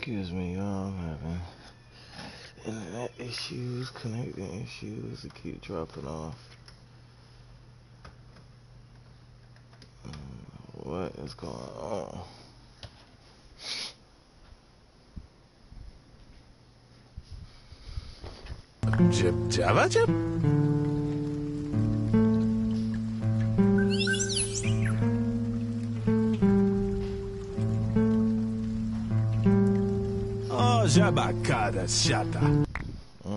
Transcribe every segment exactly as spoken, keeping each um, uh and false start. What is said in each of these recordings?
Excuse me, y'all. I'm having internet issues, connecting issues. It keep dropping off. What is going on? Jib jabba jib. Oh, jabacada chata. Mm.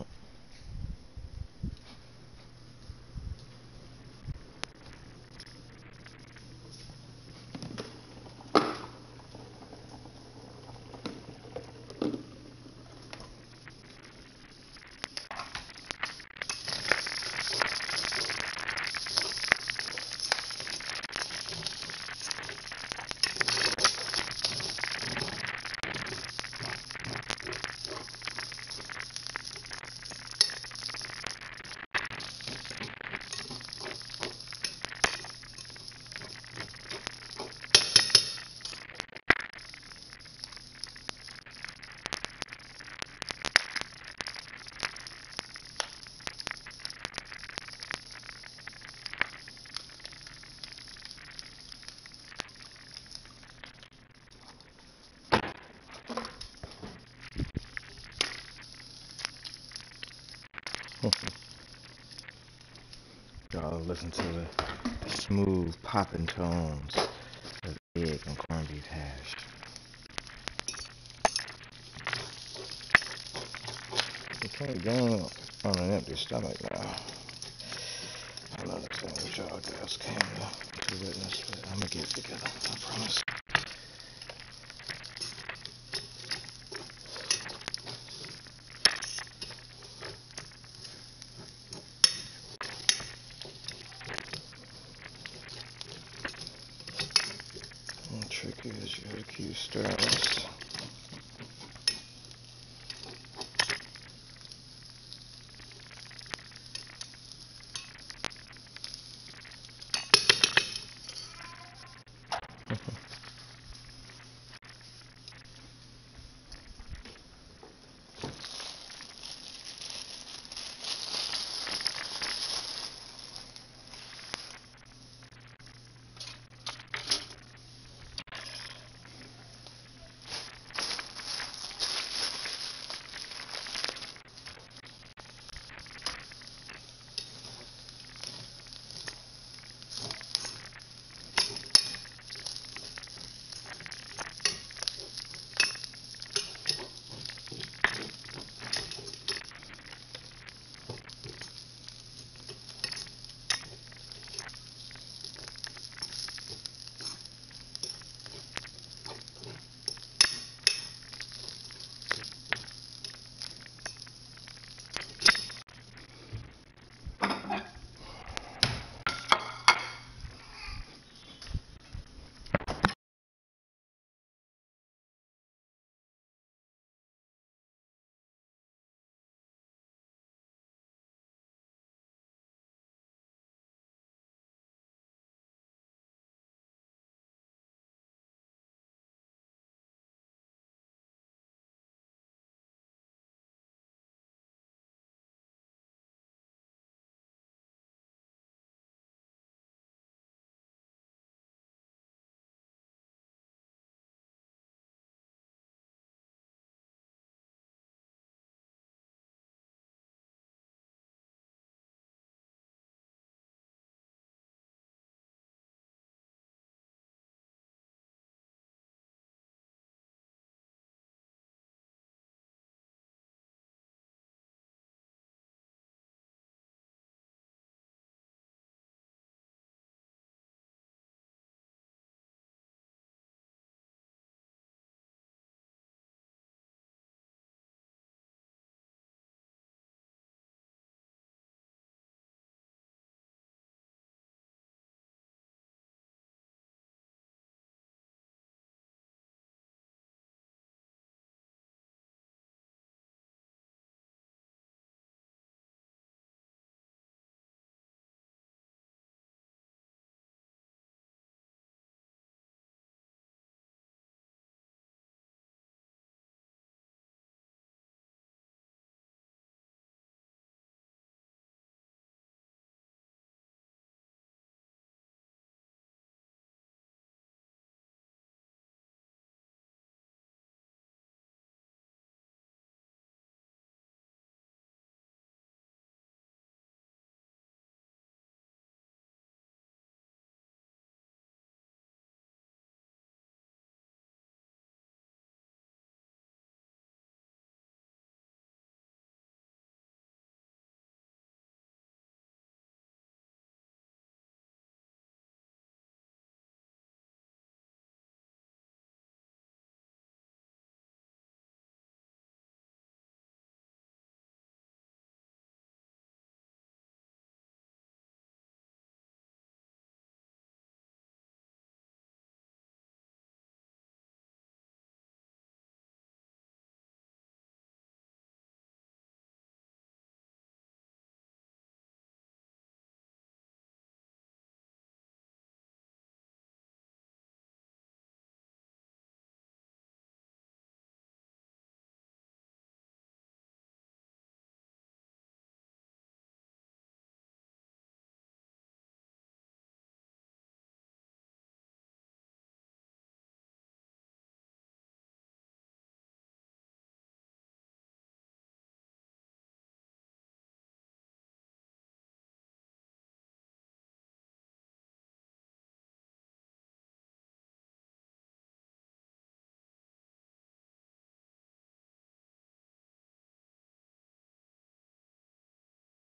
Y'all listen to the smooth popping tones of egg and corned beef hash. You can't game on an empty stomach now. I don't understand what y'all guys came to, to witness, but I'm gonna get it together, I promise. The trick is you gotta keep stirring this.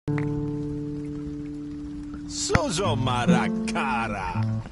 Sozo Maracara.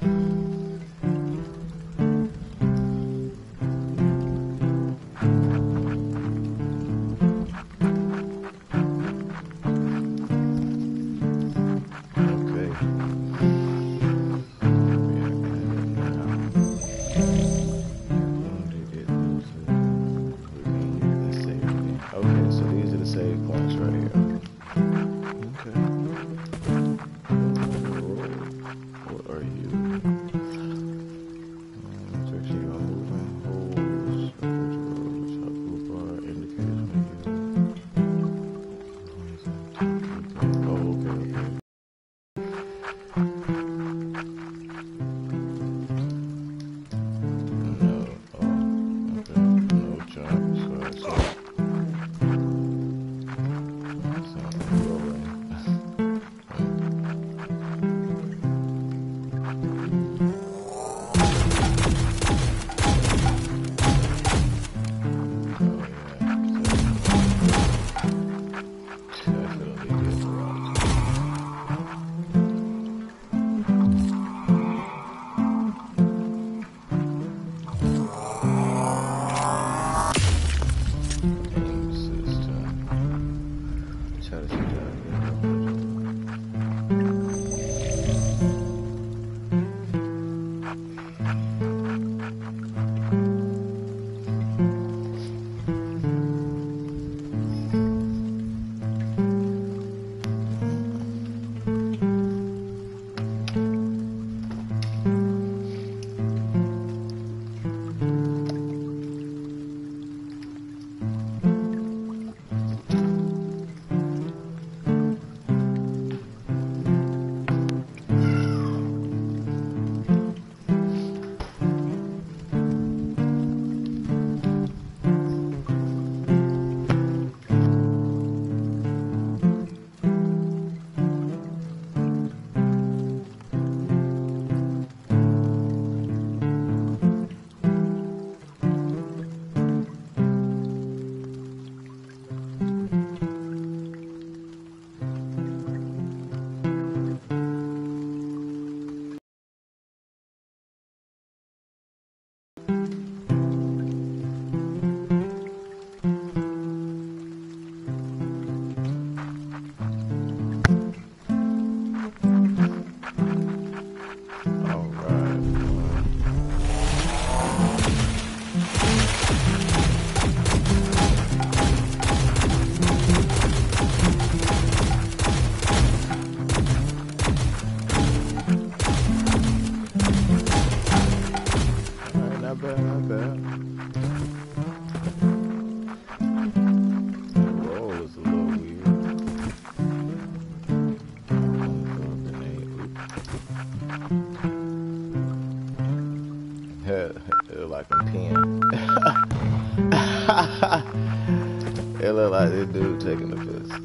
It look like this dude taking the piss.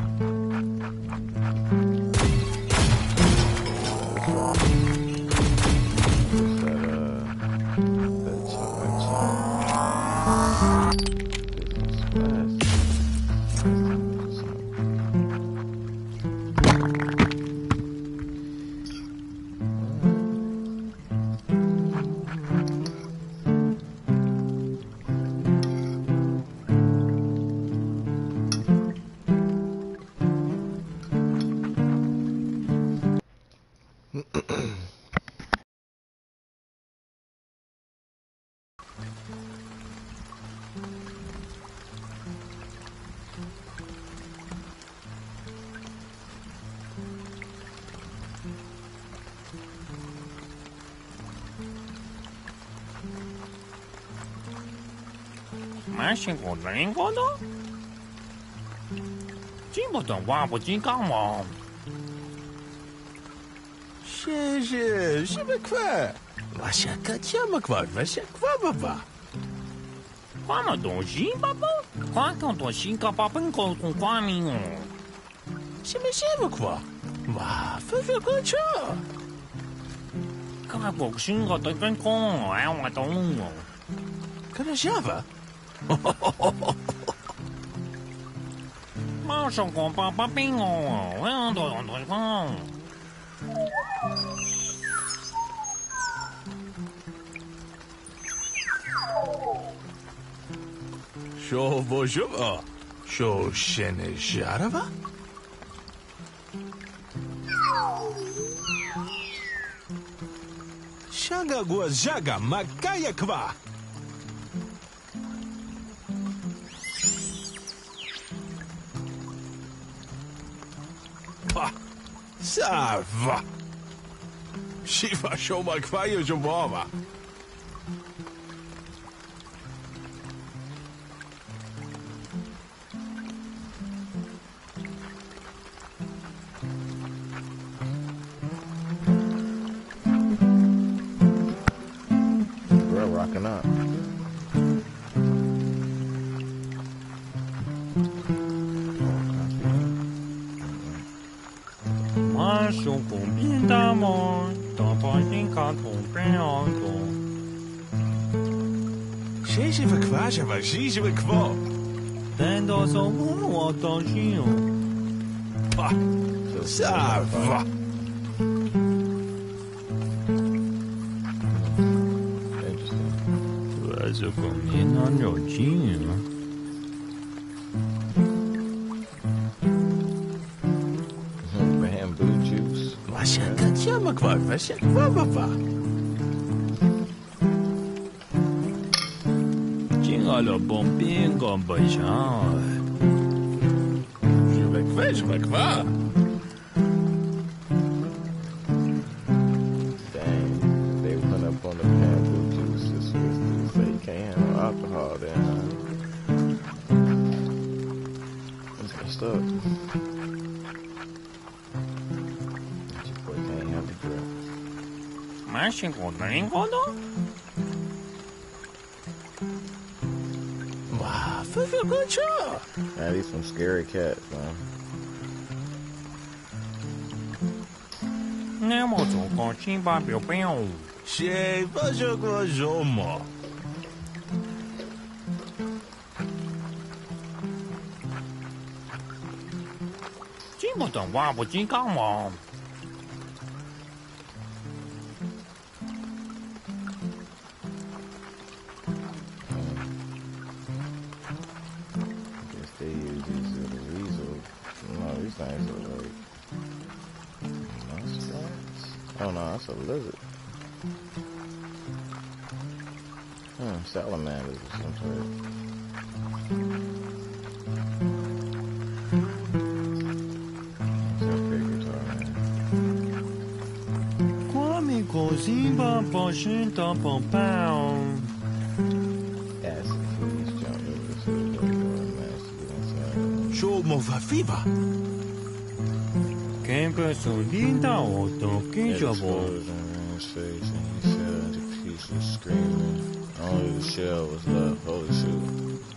Mashing or rain water? Jimboton wobble jinkamon. Sheje, Shibakwa. Washaka Chamakwa, Washakwa Baba. Quama don Jimbabo? Quantum to Shinka Papanko con Quamino. Shimishimakwa. Ma, Fufakacha. Kabok Shingo to Pencon, I want to know. Kanashava? 马上光爸爸病哦，我要多用多用。 Що божова? Що ще не жарова? Шага гуазжага макая ква. Па, сава. Шива шо макваю жувова. Rocking up. Macho combien d'amour, t'en pas une quand on prend en dos. Sheje vakwa java sheje vakwa. Ben dans son monde, on t'en Pa, ça va. Oiseau combien d'années, Bamboo juice. Washa katia makwa, washa kwa papa. Tinha le bon bien comme beijão. Je vakwa, je vakwa. Dang, they went up on the bamboo juice. This was to say you can't have no alcohol then, huh? That's messed up. Your boy can't have the drink. Mas encontra encontro. Wow, feel good job. Man, these some scary cats, man. Nem o做個千百表表。 She washa kwa joma. 基本上話不知講嘛。 I guess they use these little weasels. No, these things are like muskrats. Oh no, that's a lizard. Hmm, salamanders or some sort. That's a big guitar, man. Come così va poscendo un pao. Acid freeze jump over to the door and managed to get inside. Show mo va viva. Che gasolina o tocchi It giavo. exploded in his face and he fell into pieces screaming. Only the shell was left. Holy shoot.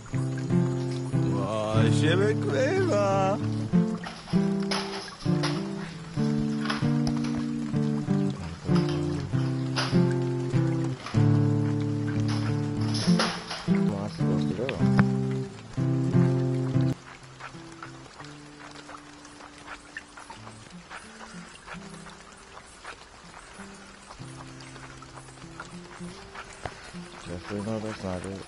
Wow, she vakwa. Where am I supposed to go? Jeffrey, no, that's not it.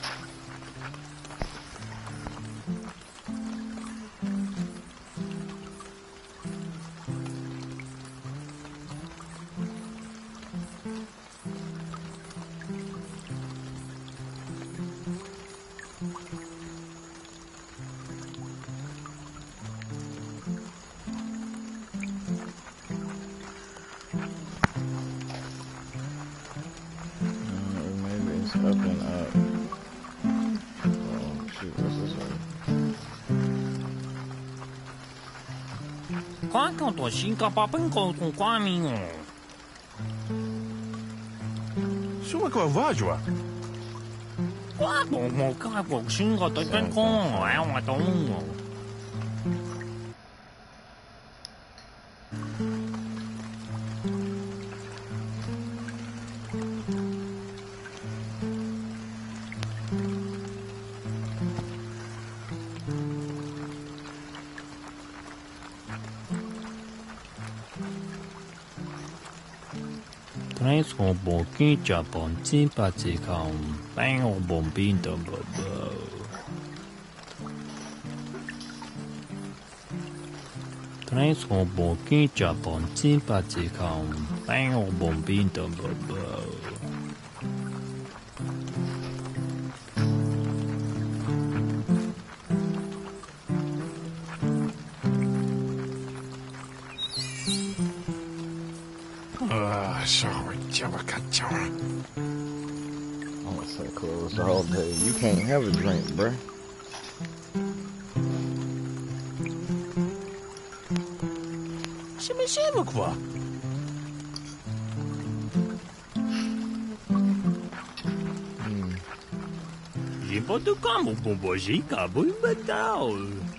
Uh, maybe it's up and up. Oh, shoot, what's this way? Quanto tu cinca papin con con quamino. Show makwa vajwa. Quanto mo ka ko cinca to kan con, ai wa tong. Três com boquinha, bom simpática, bem o bom pinto, bobo. Três com boquinha, bom simpática, bem o bom pinto, bobo. I'm gonna say closed all day. You can't have a drink, bruh. Simisivo qua. J'ai pas de campo pour boger, cabo e metal.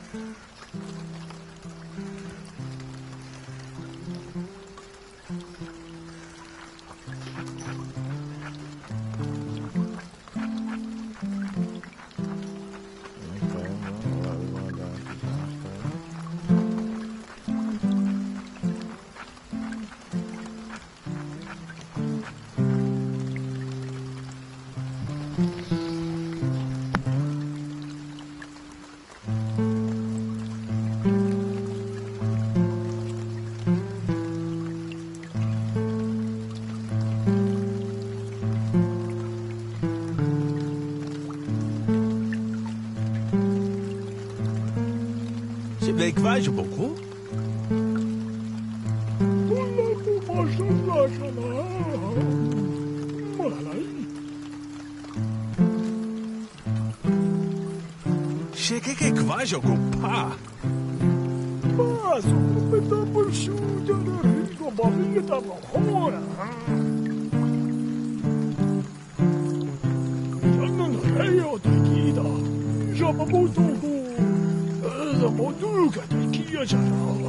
Você vê que vai um pouco? Chega que que vai jogar pá? Mas o que tá por chuta da rica barriga da hora. Já não reio daqui da. Já botou com. Já botou daqui já.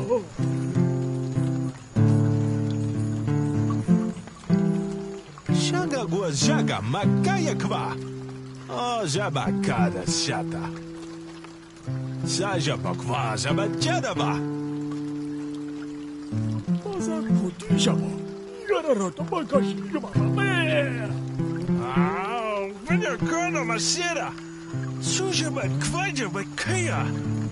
Chega goa jaga macaia kva. Oh, jabacada chata. Saja bakva jabachada ba. Mas a putinha ba. Garota bacaxinha ba. Ah, venha cana macera. Suja bakva jabacaia.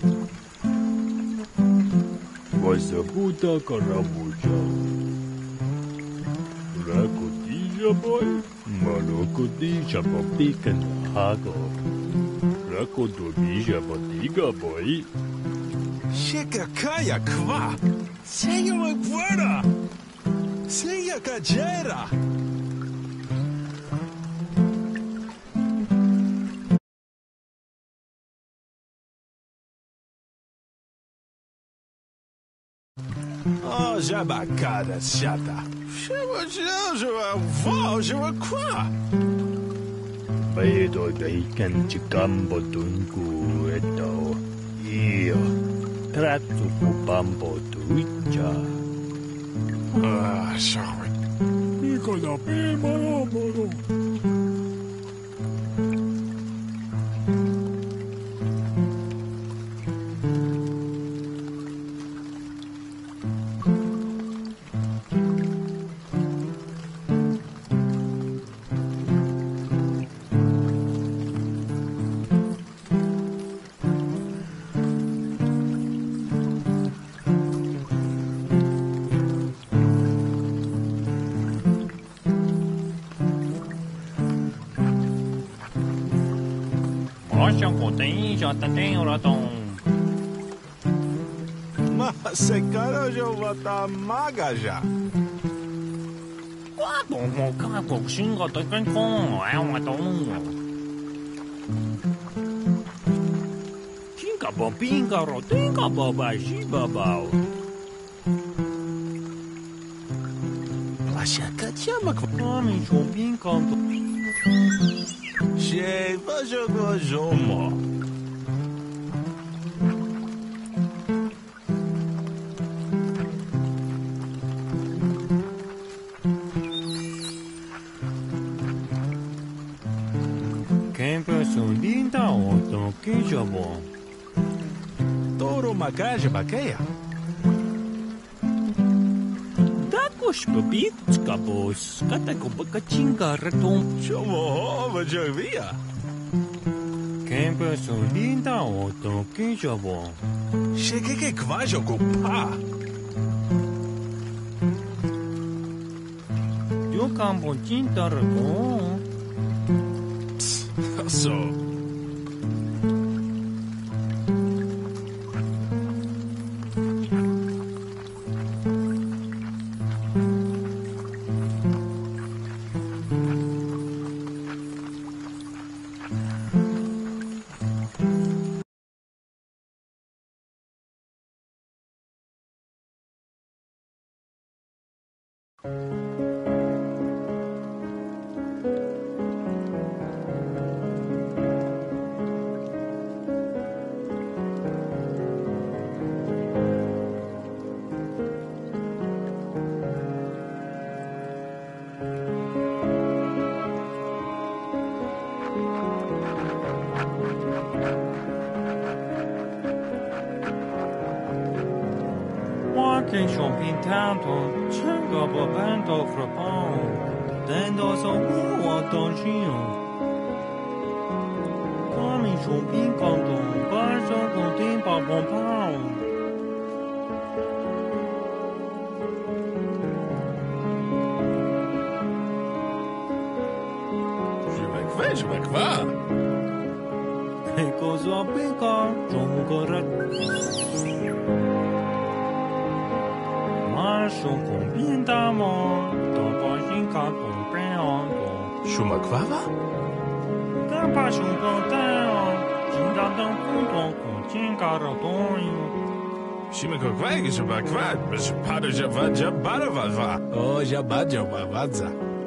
Mas a puta caramuja. Racotija boy, malocotija bopica no hago. Racotija botiga boy. Chega caia kva. Senha magvara. Senha cajera. Oh, jabacada chata. Chama de vó, chama quá. Vedo dei canti campo dunque eto. Io tratto cu bambo tuiccia. Ah, sorry. Fica da prima, mano. Motion contém, já tem o ratão. Mas esse cara já vai estar maga já. Quá bộ một cái cuộc sinh của tôi cái con ai mà tôi chính cả bộ pin cả rồi tính cả bộ bài gì bà bảo La chaca chama quá. nó mình chụp pin con tôi Chega jogou jomo. quem pensou linda ou tô que já bom Touro macaja baqueia. dá com Push, baby, skabos. Kata ko pagkachinga ratong. Chomo, vajavia. Kempe so linda oto kijabo. Shekeke kvajo kupa. Yo kampo chinta ratong. So. Walking shopping tanto, chinga babando frapon. Dendo so wo donjio. Coming shopping canto, bajo contin pa bon pao. Je me kve, je me kva. Eko so pika, jongorat. Marshon combien d'amour, ton pas canton peando. Shuma kvava? Qu'un passion content, jinda d'un conton, contient caraton. Shima kokvege, je me kva. Je pada java jabada vava. Oh, jabad jabavadza.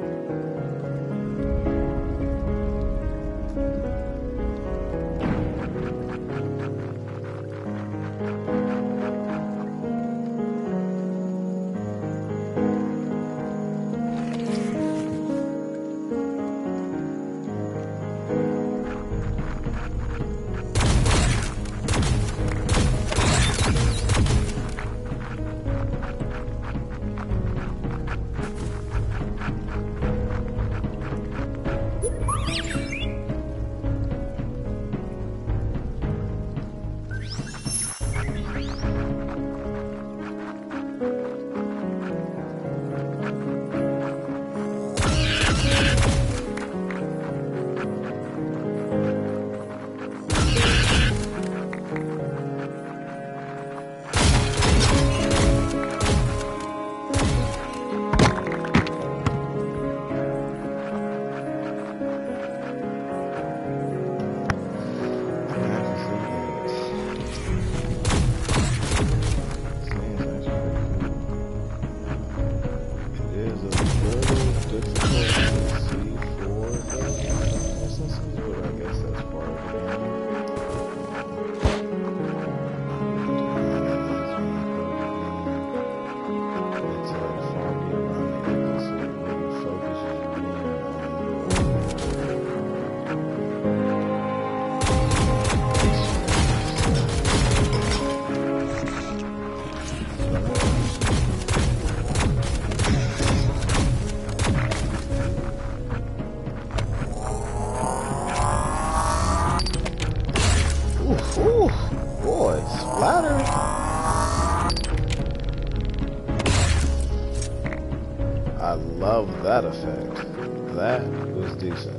love that effect. That was decent.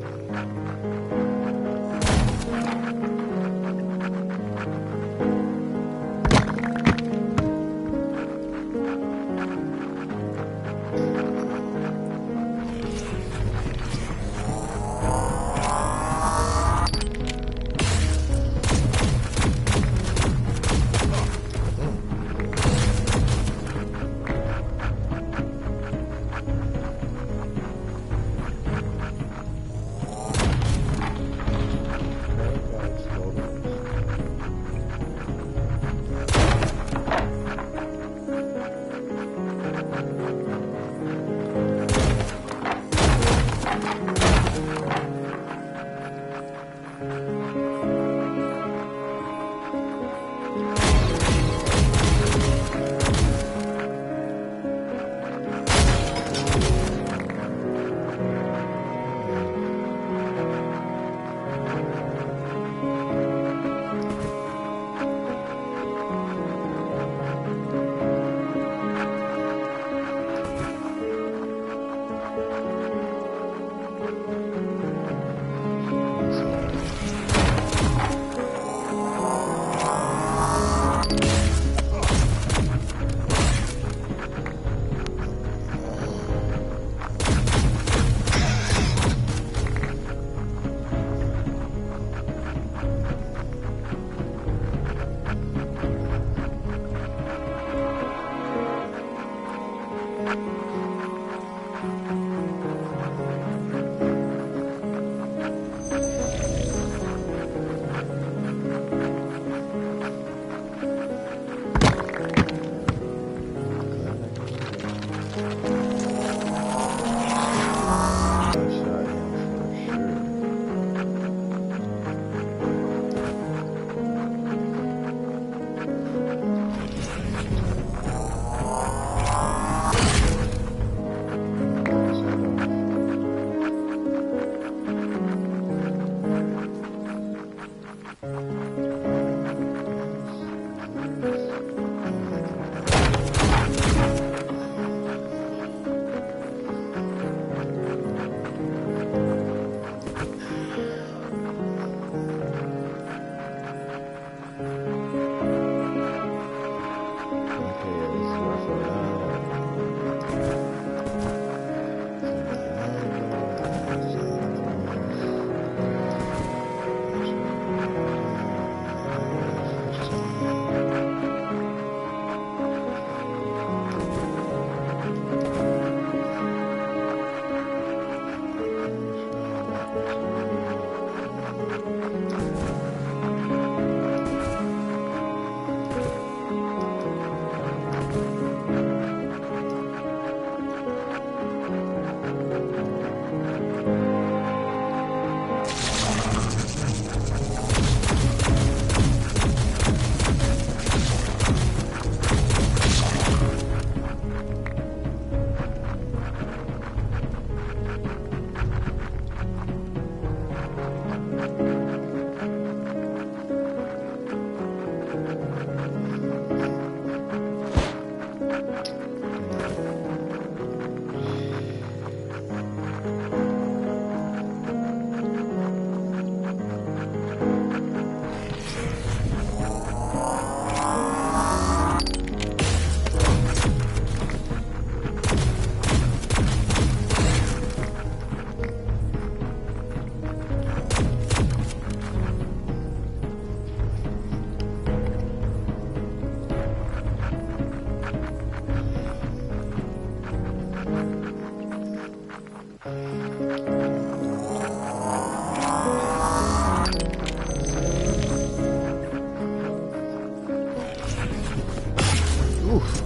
Oof.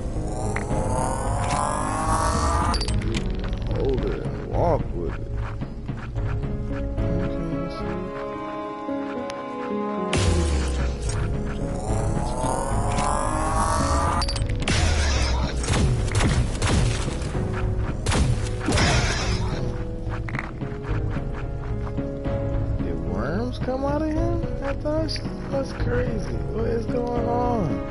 Hold it and walk with it. Did worms come out of him? I thought that's crazy. What is going on?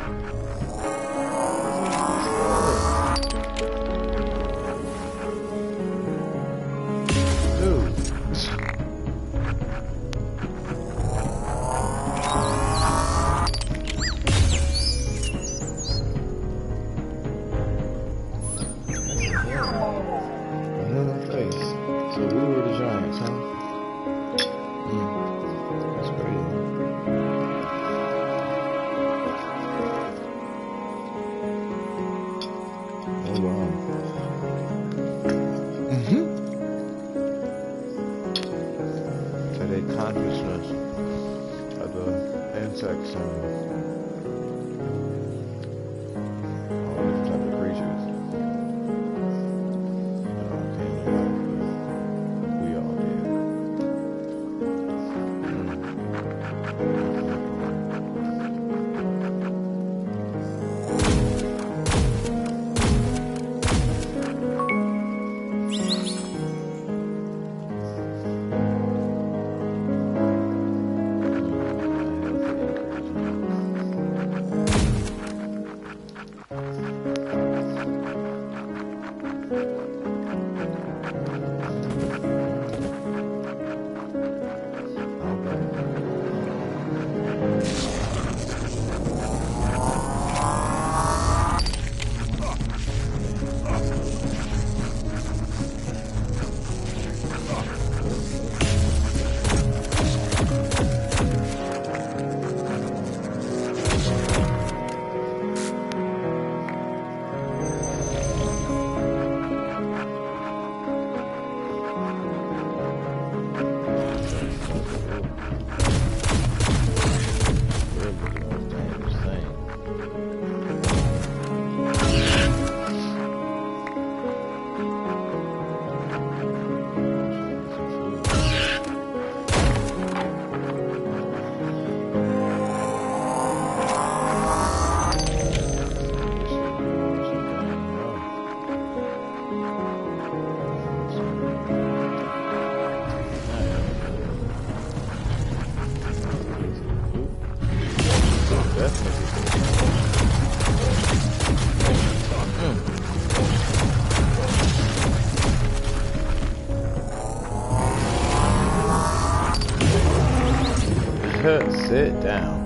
Consciousness of the insects and all different type of creatures. They all came to life, but we all did. Sit down.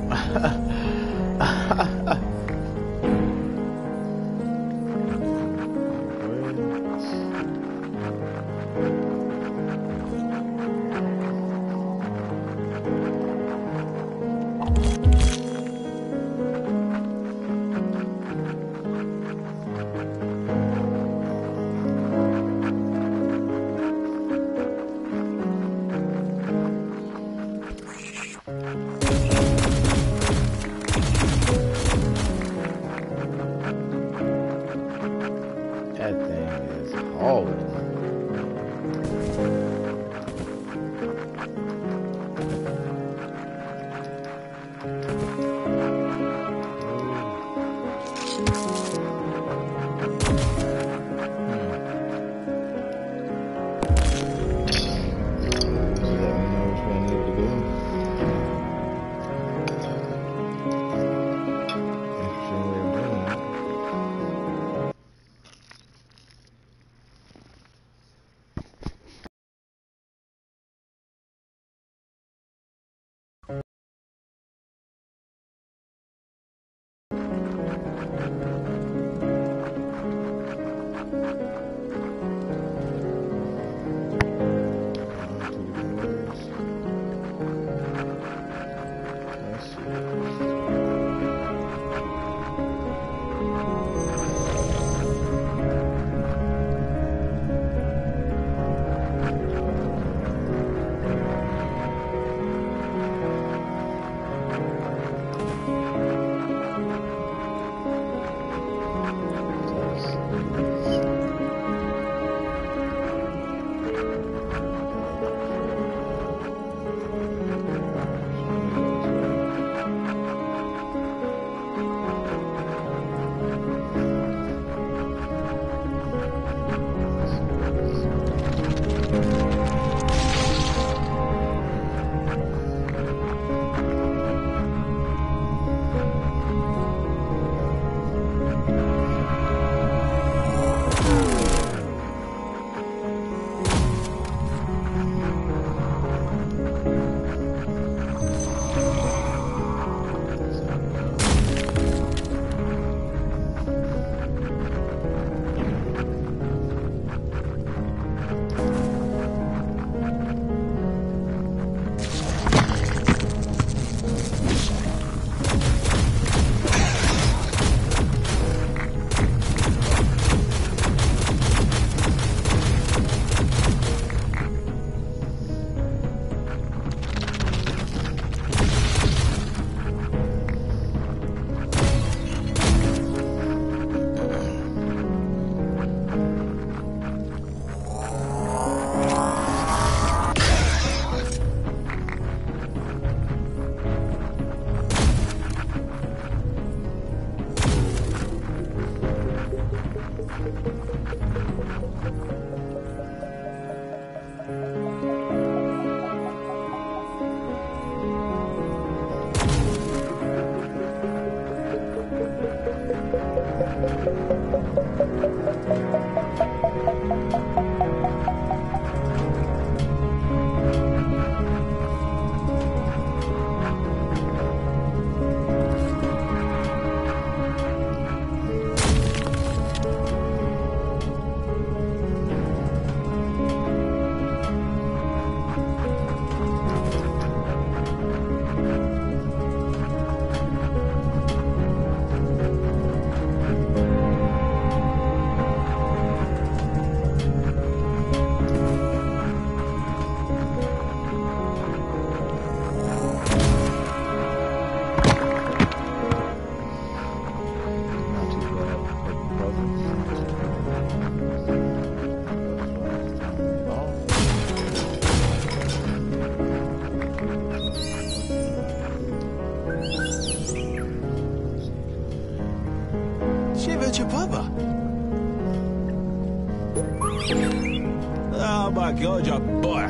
Oh my God, you boy!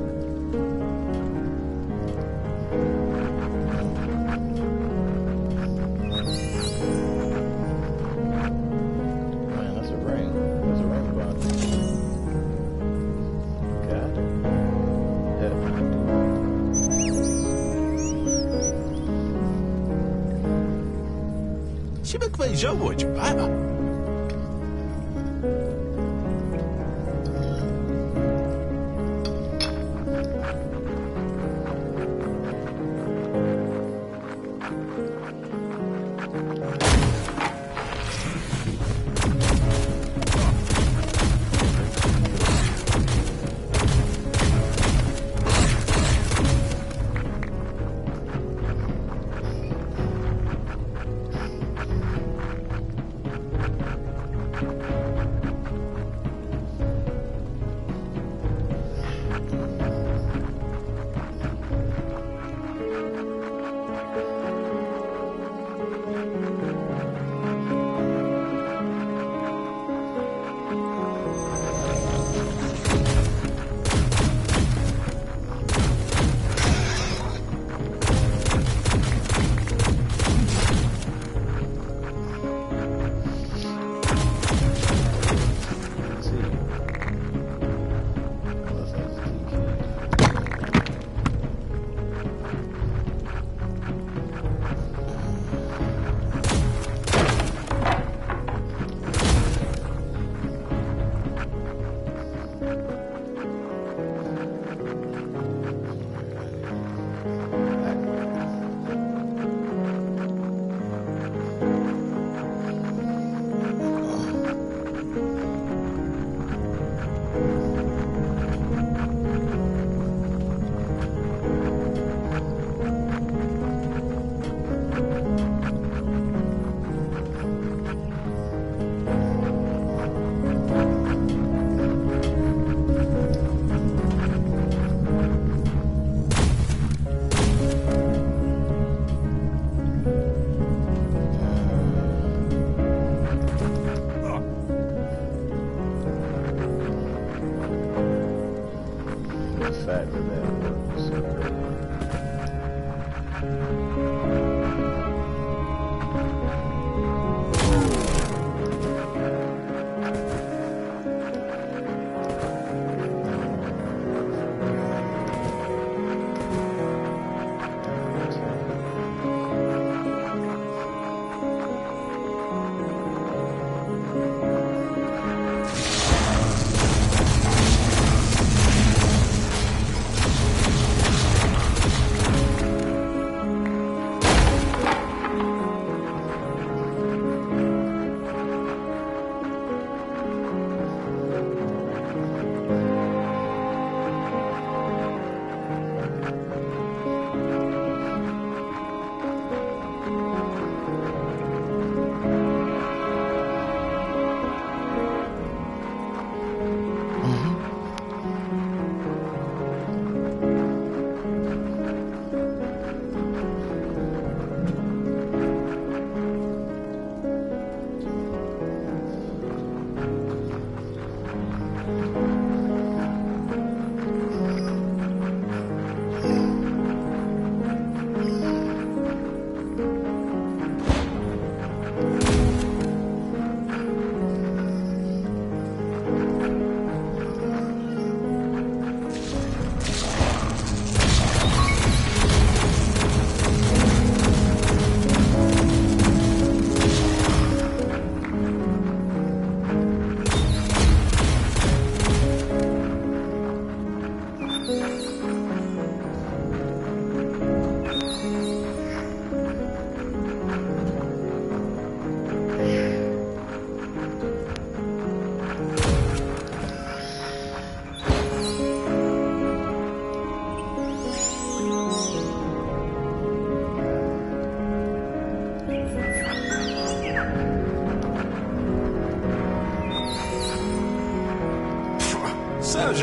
Man, that's a ring. That's a ring button. God. Yeah. Siebek wejrzało ci, baba.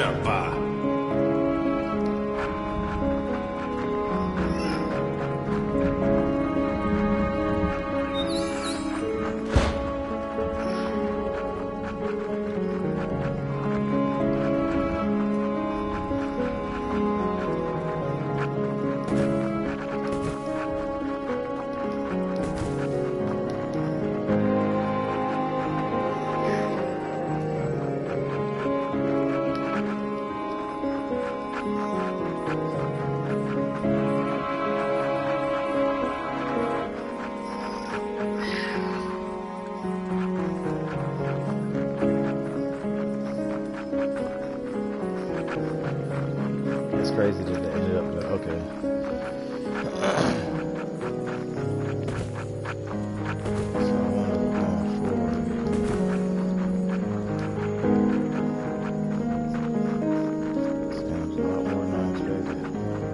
Jabba. It's crazy that they ended up there. Okay. So I wonder what going forward. This game's a lot more than I expected.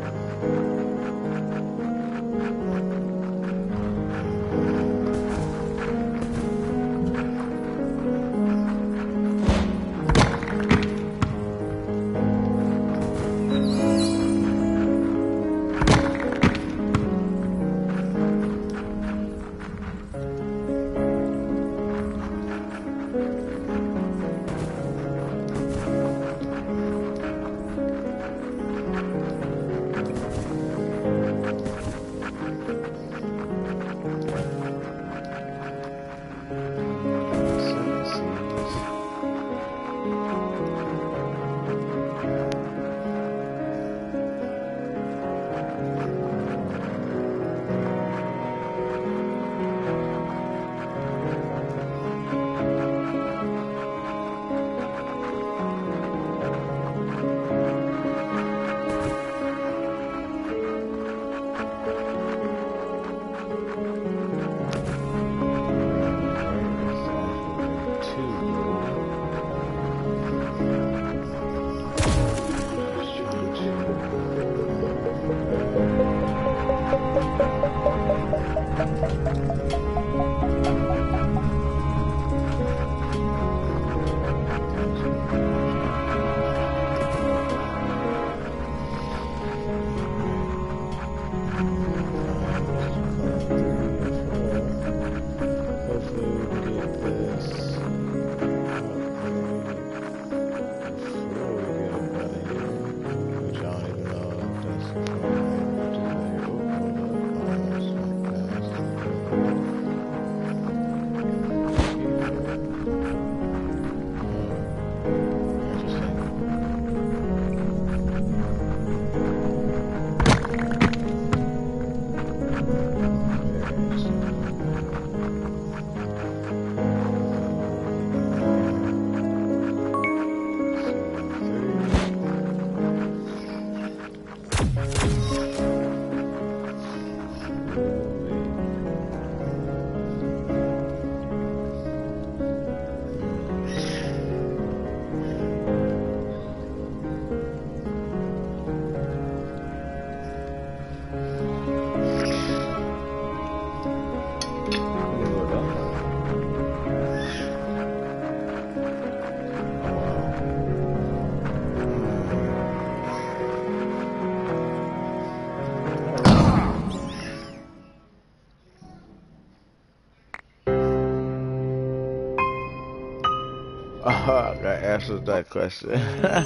Oh, that answers that question.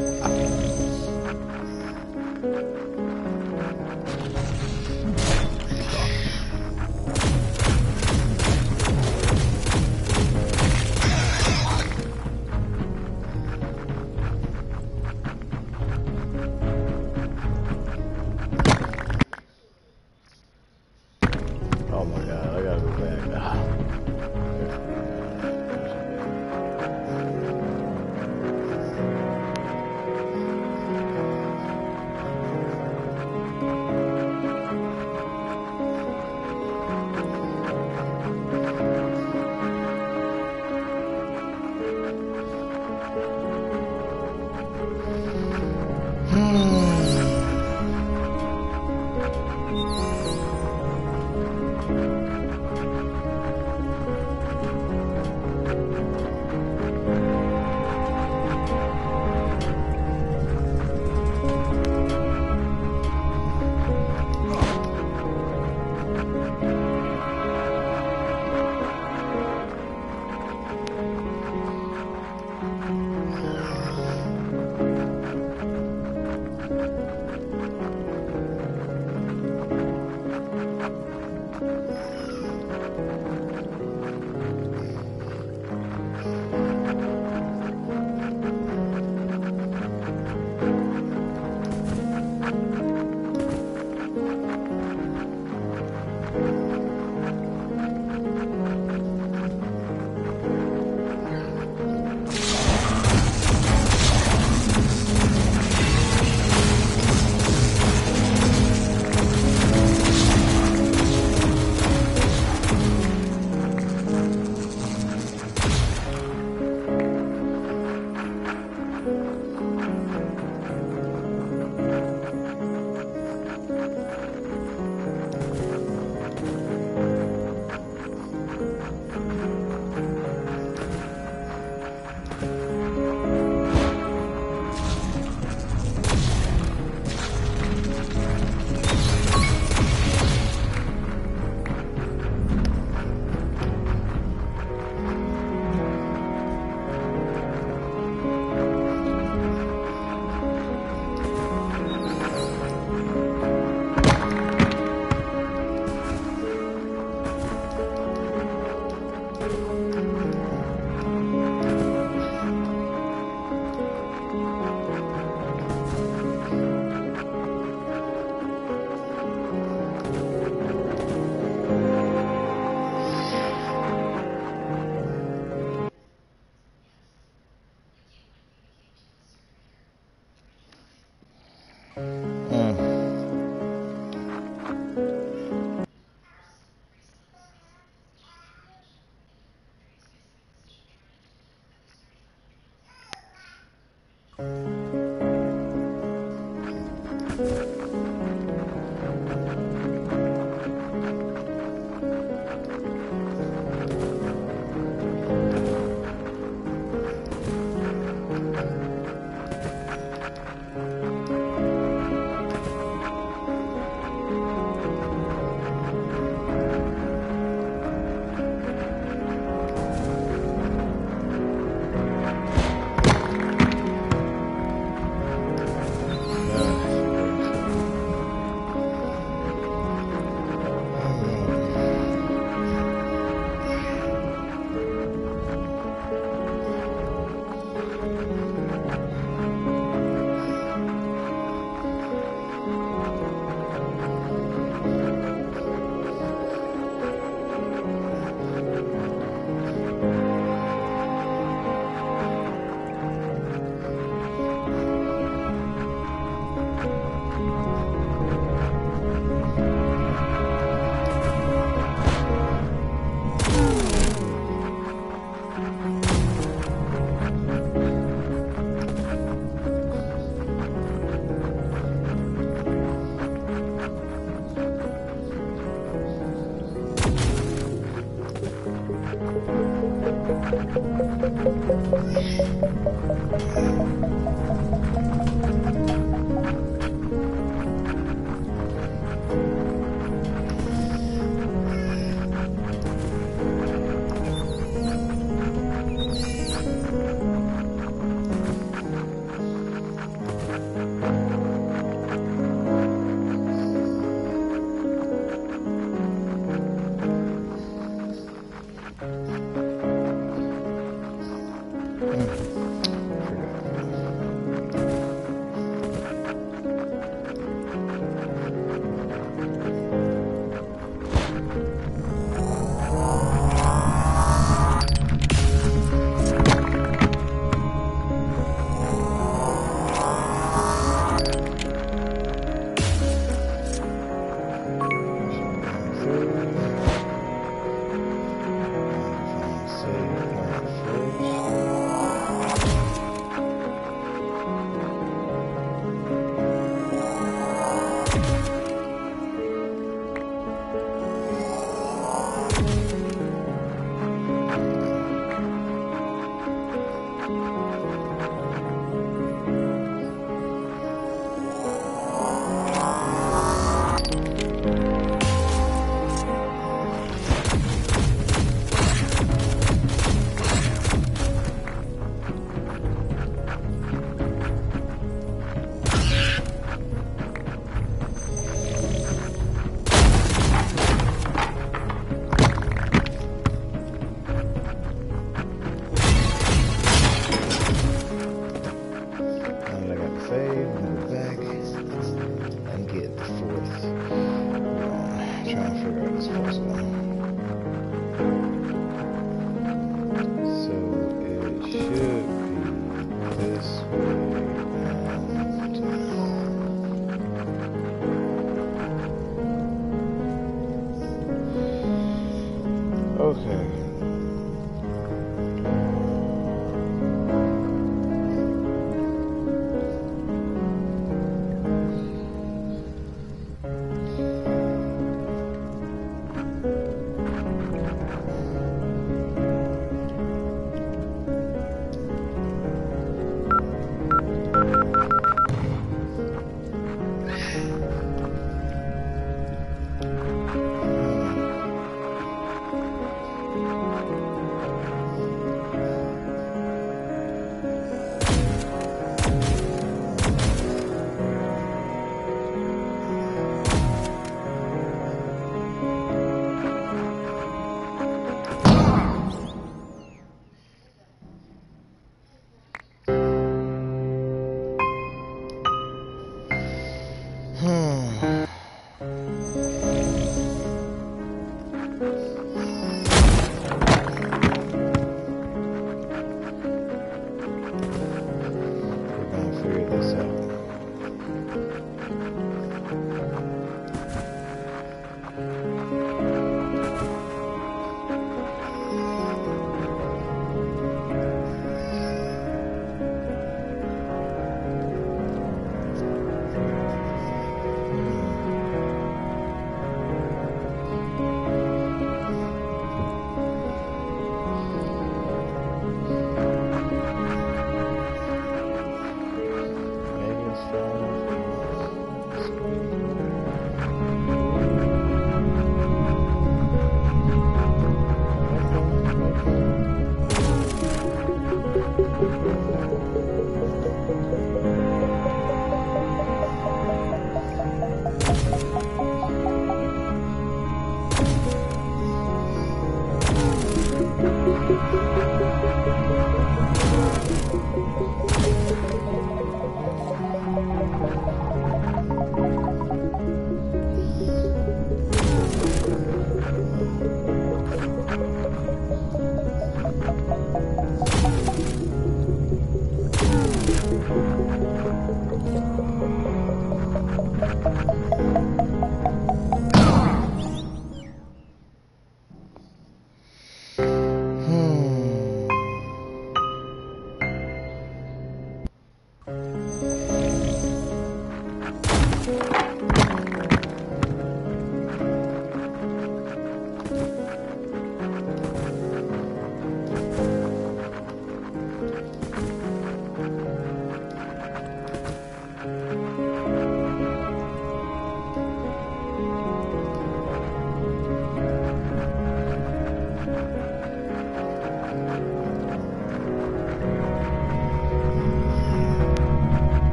Oh my god, I gotta go back now. Mm.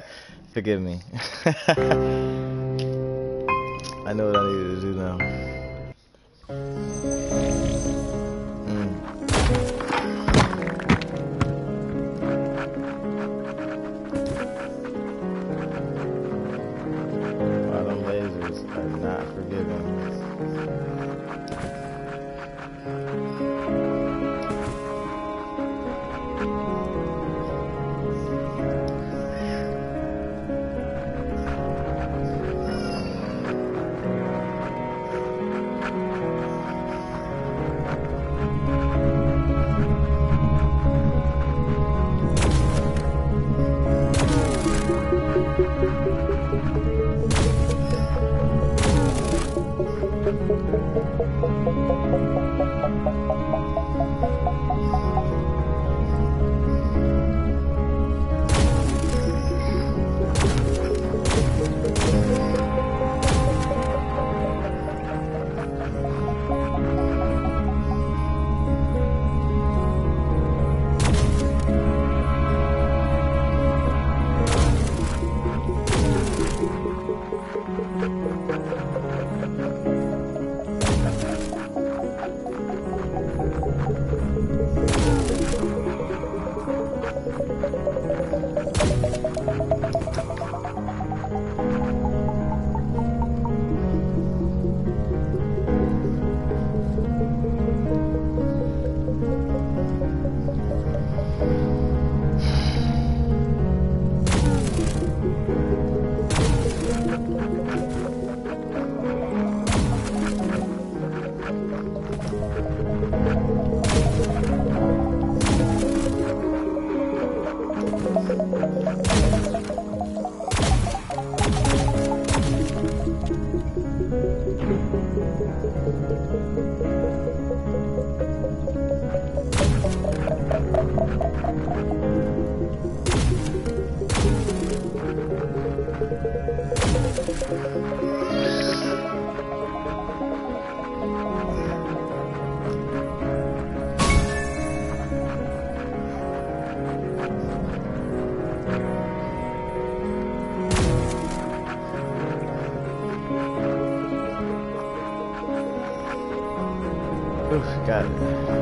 Forgive me. I know what I needed to do now. Mm. All them lasers are not forgiving. Oof, got it.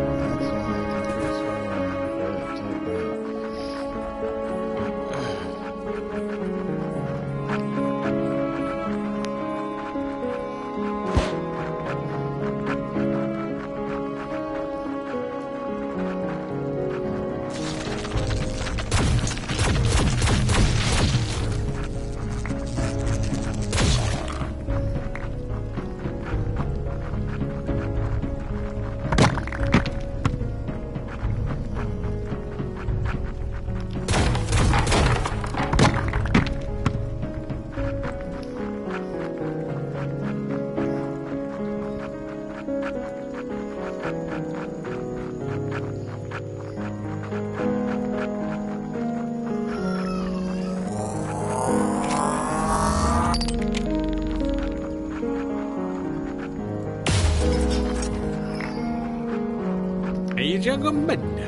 Jangan benda.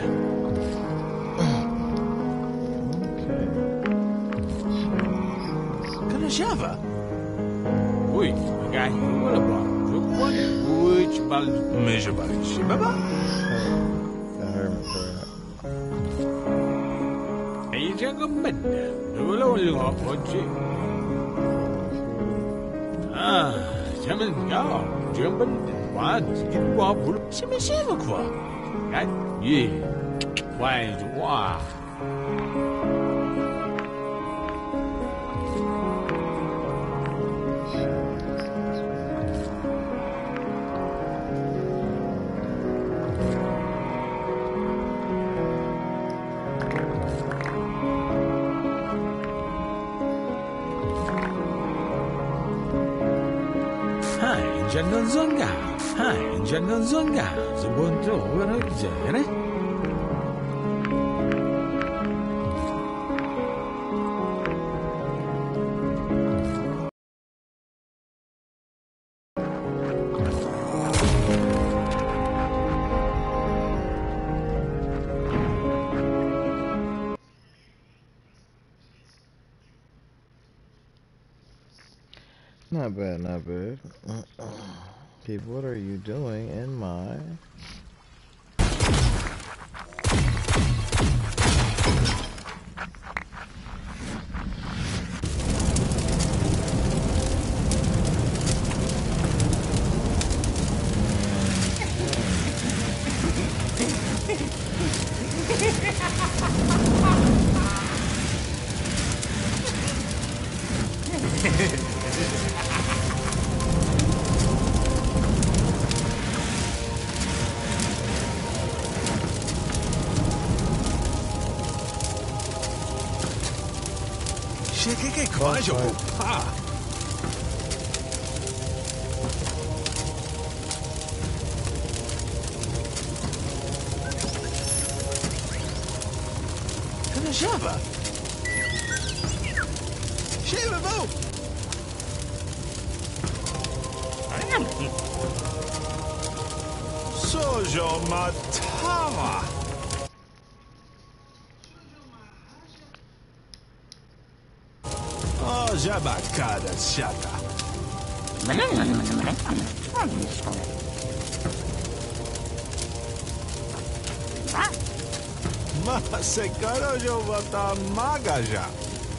Kana siapa? Ui, magay wala ba? Jukwan, ui, chibal, medyo ba? Siba ba? Ay, jangan benda. Wala wala nga po, Ah, jangan nga. Jangan benda. Wan, sige ba? Bulap siya-siya kwa. Right? Yeah. Why? Wow. Hai, jangan zongga. Hai, jangan zongga. Sebuntu orang je, Not bad, not bad. People, what are you doing in my... Che, che cosa, papà? Cosa chapa? Chega, vou! Sojo matava! Oh, jabacada chata. Mas se cara eu vou botar maga já.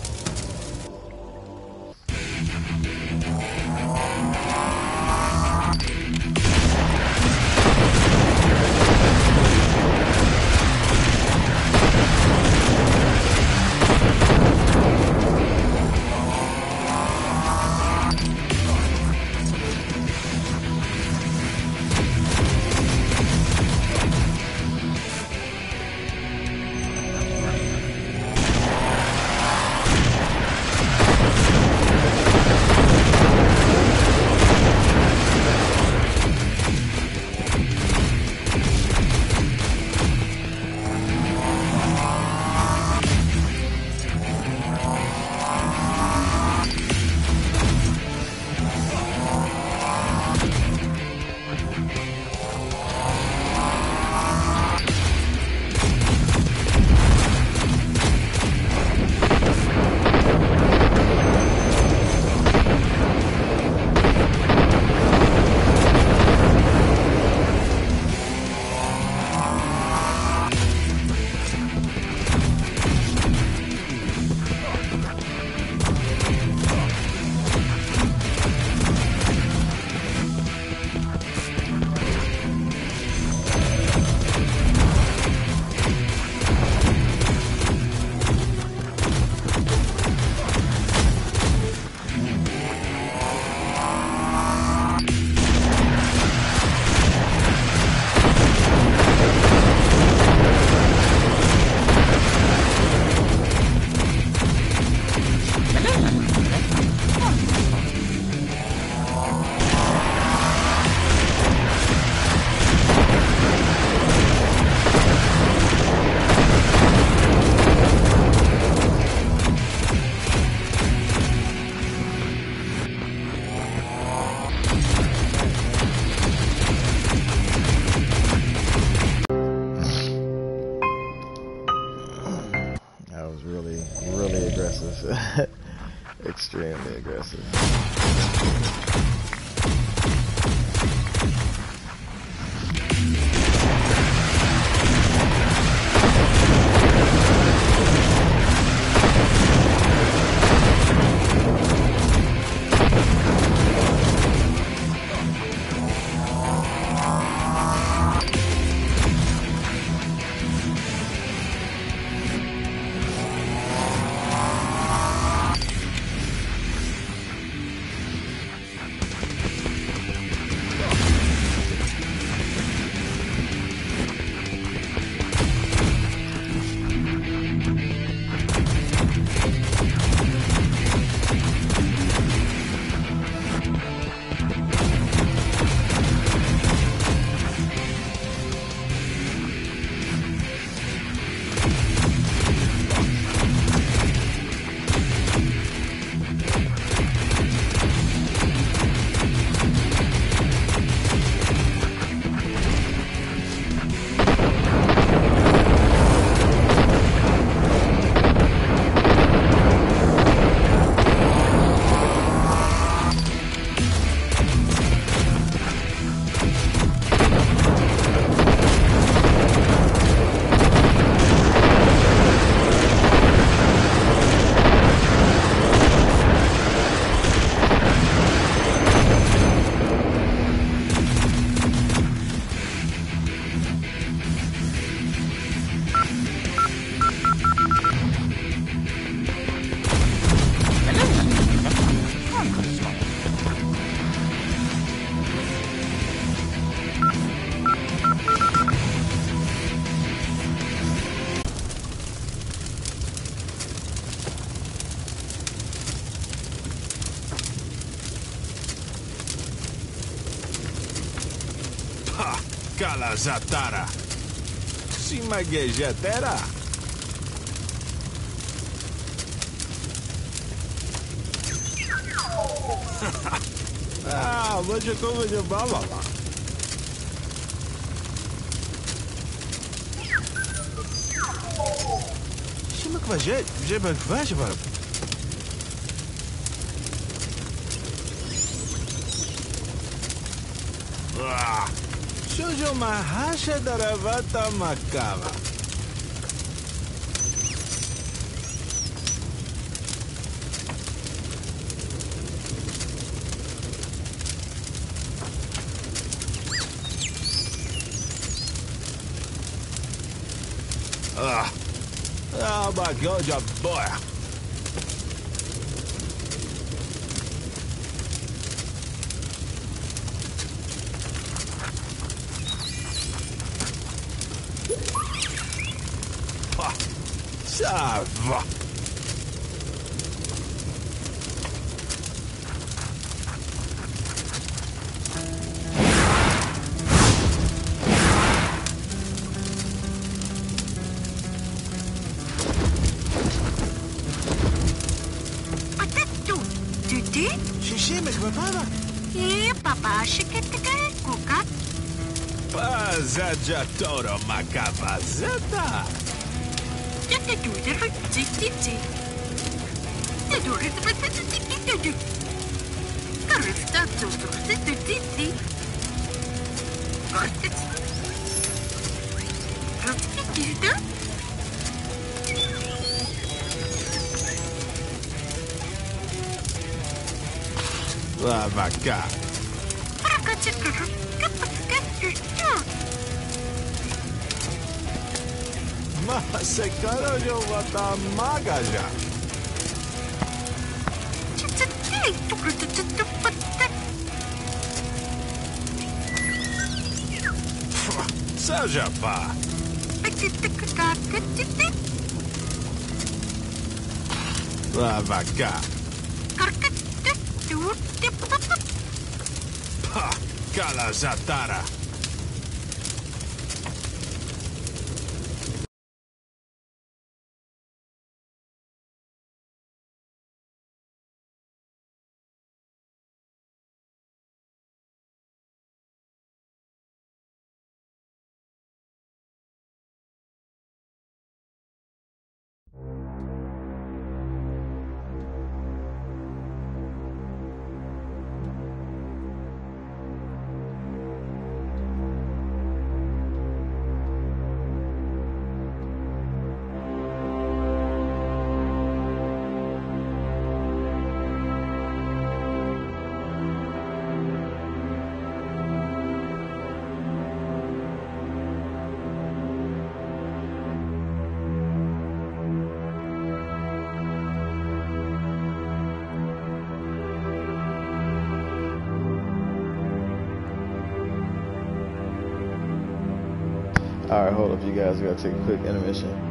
Extremely aggressive. Kala Zatara. Simagejetera. Ah, będzie to będzie baba. Simak wajet, żeby kwaś war. Ah, Jojo mahasha daravata makava. Ah, oh my God, you boy. Ah, ça va. Shishime kwa baba. E papa shiketike kuka. Pazaja toro makavazeta. Yaka do the titi. The door is the titi. Karifta to the titi. Got it. Rotiki. La vaca. Ma se caro yo vata magaja. Saja pa. La vaca. Pa, Kala Zatara. Alright, hold up, you guys. We gotta take a quick intermission.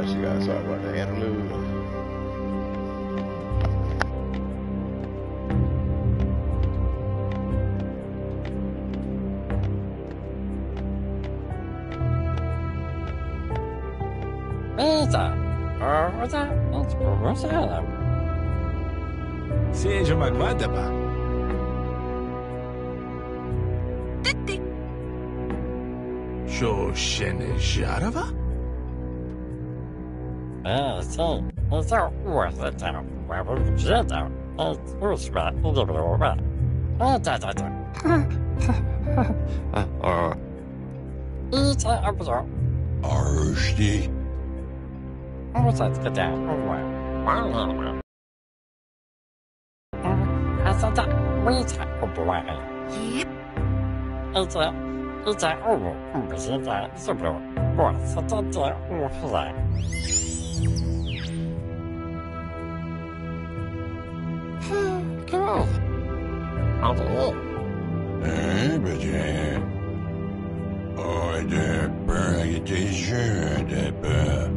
what you gotta talk about, the interlude. Seja uma guarda-pá. Titti. Shoshene Jarava? Ah, sim. Então, o então, vamos jantar. O spa, o dobro. Ah, tá, tá, tá. Isso é absurdo. Arsti. Vamos lá, que tá. Essa tá muito boa. Yep. Isso é, isso é o, o presidente sobrou. Nossa, tá até o fly. Cool. Allez. Eh, bete. Oh, de burn tes jeux de peur.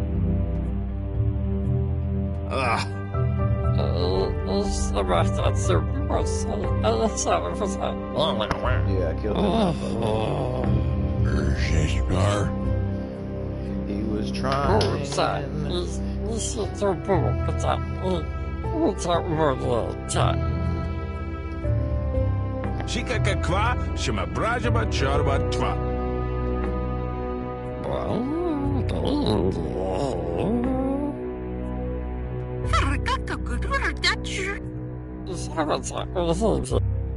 Ah, Ça va être super. Ça va faire ça. Yeah, I killed him. J'espère. He was Oh, trying. ça. C'est trop beau. Ça. Ça va être ça. Shikakakwa, Shimabrajaba Charba Twa. Harkaka gurur datju. Ça va être ça.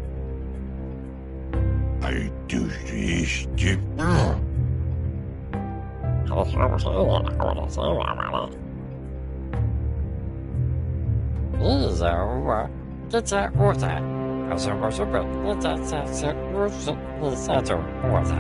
I do this different. Изауа, тетя Ота. Особо супер, это тетя Ота, тетя Ота.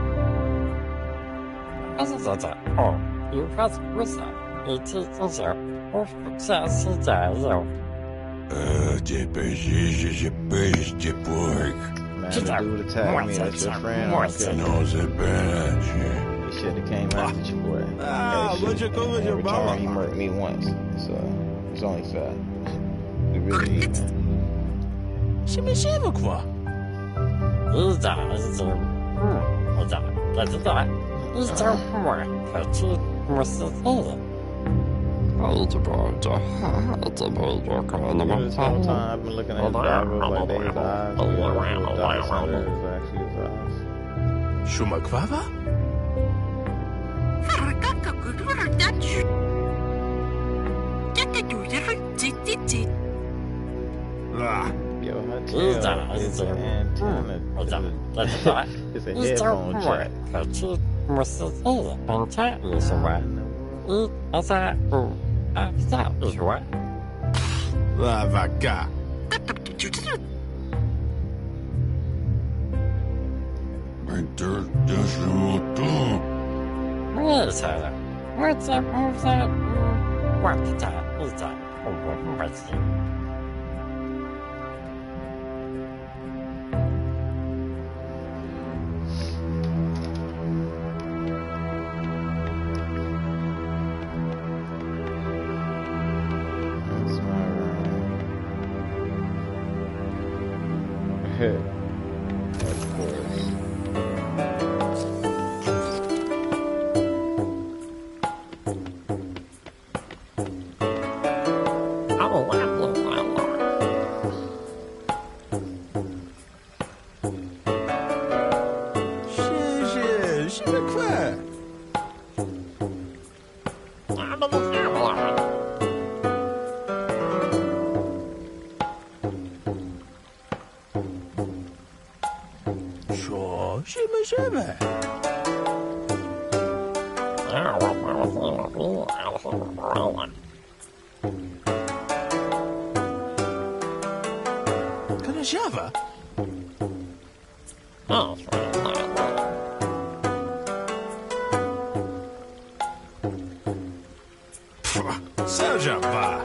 Это о, и вас выса, и тетя Ота, тетя Ота. Uh, the best the best the pork. Man, the dude attacked me. That's your friend. Okay. No, the bad shit. He should have came after you, boy. Ah, Hey, what'd you shit. call with In your return, mama? he murdered me once, so it's only fair. We really even. Shimishivakwa. Изда, изда. Изда, изда. Изда, хочу мусить. Это правда. Это правда, когда You know, this whole time I've been looking at his goggles like they his eyes. But yeah, little dots under is actually his eyes. Shumakwava? Harkaka gurur datju. Jaka gurur titti. Ah, Yo, her Изда, tail is изда. an antenna to Изда, the, изда. it's a Изда, headphone jack. хочу мусить. Панча, изва. И это у. А вся изва. la vaca. I do this too. Isso. What's up, what's up? What's up? What's up? What's up? That's my room. Of course. Shishi, Shimakwa. Sure, Shimashima. Kanashava? Sajava.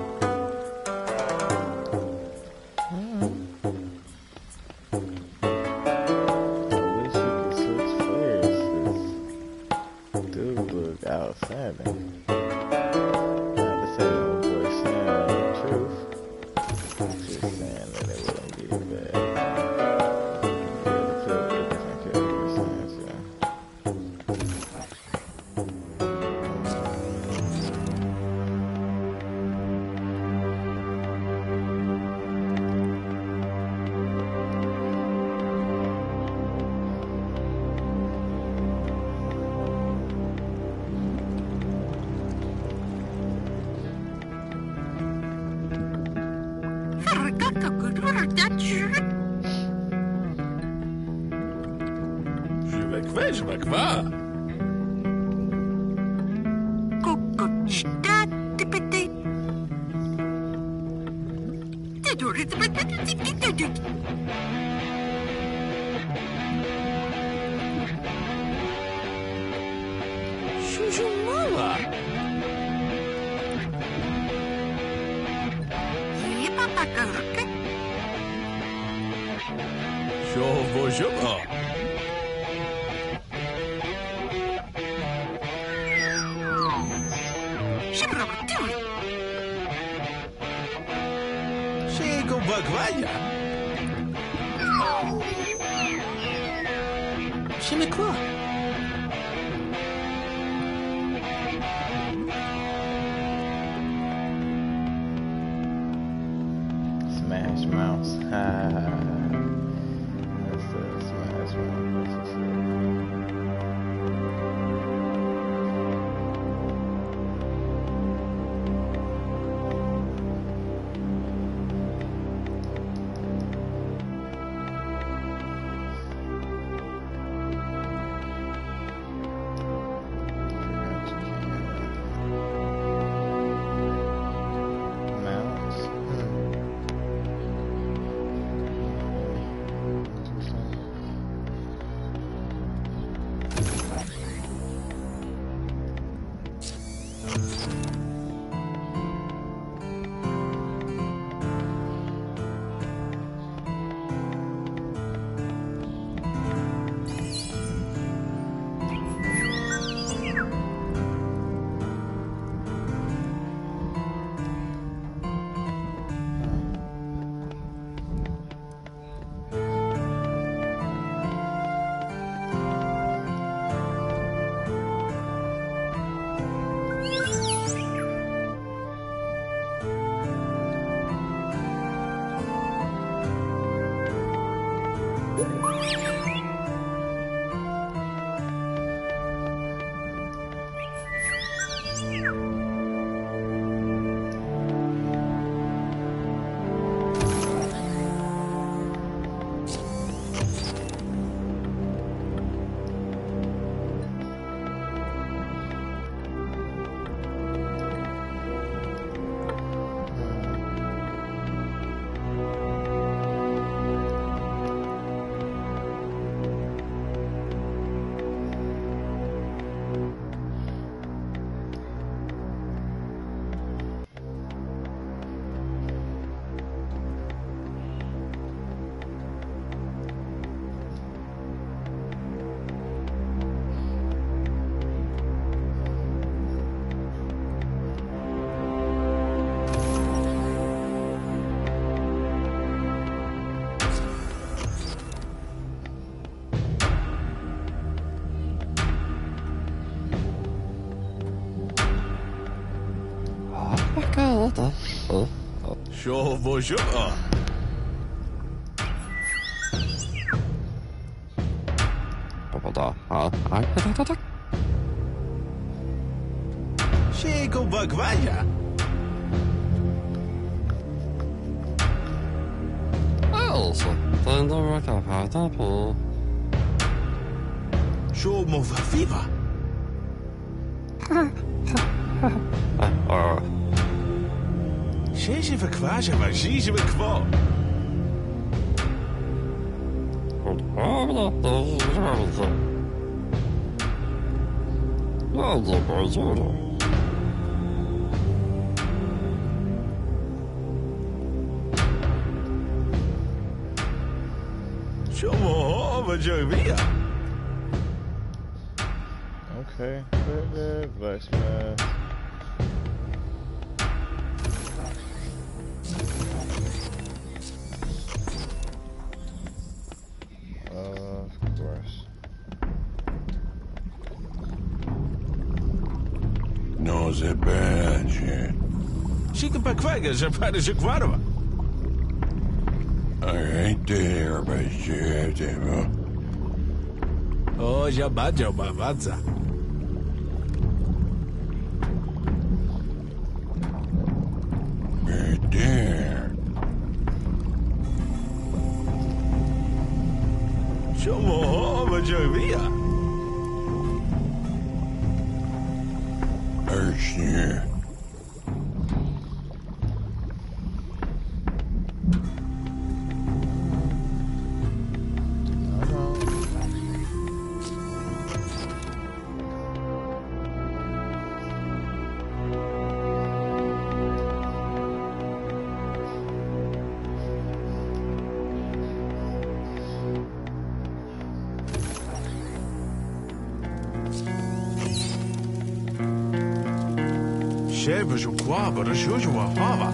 I wish you could switch faces. Dude, look outstanding. Not to say no boy Snail ain't the truth. Just saying that it wouldn't be bad. Yeah, the feel of the different characters saying so. Je vais quoi, je vais quoi? Шо мало? Шо божоба? Шейко багвая? Шимиква? Smash Mouse. That's the Smash Mouse. That's what's up. Mouse. Шо божоба? Шейко багвая? Шо мовавива? She's even kwaad, maar she's even kwaad. Zo, wat je weer? Okay, Clid the blacksmith. Of course. No se będzie. Chicken kwega, ze prawie się kwadwa. I ain't there, but shit, O, ja badział bawadza. right there. Czemu będzie wija? Arshia. Szeby, że kłaba, że się już łapawa.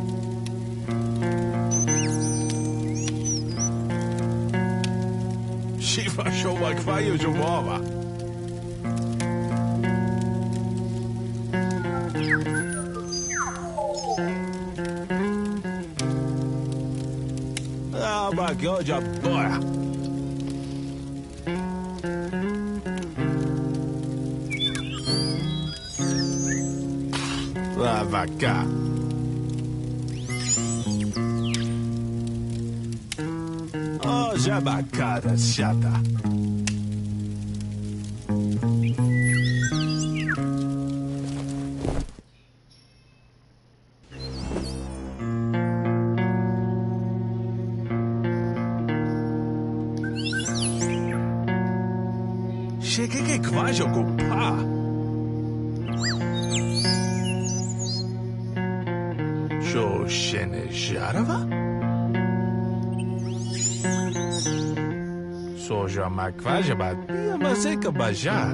Siwa się łakwają, że ława. Oh my God, you boy. La vaca. Oh, jabacada chata. Cheguei que quase ocupar. Що ще не жарова? Сожа макважа ба бия мазека бажа.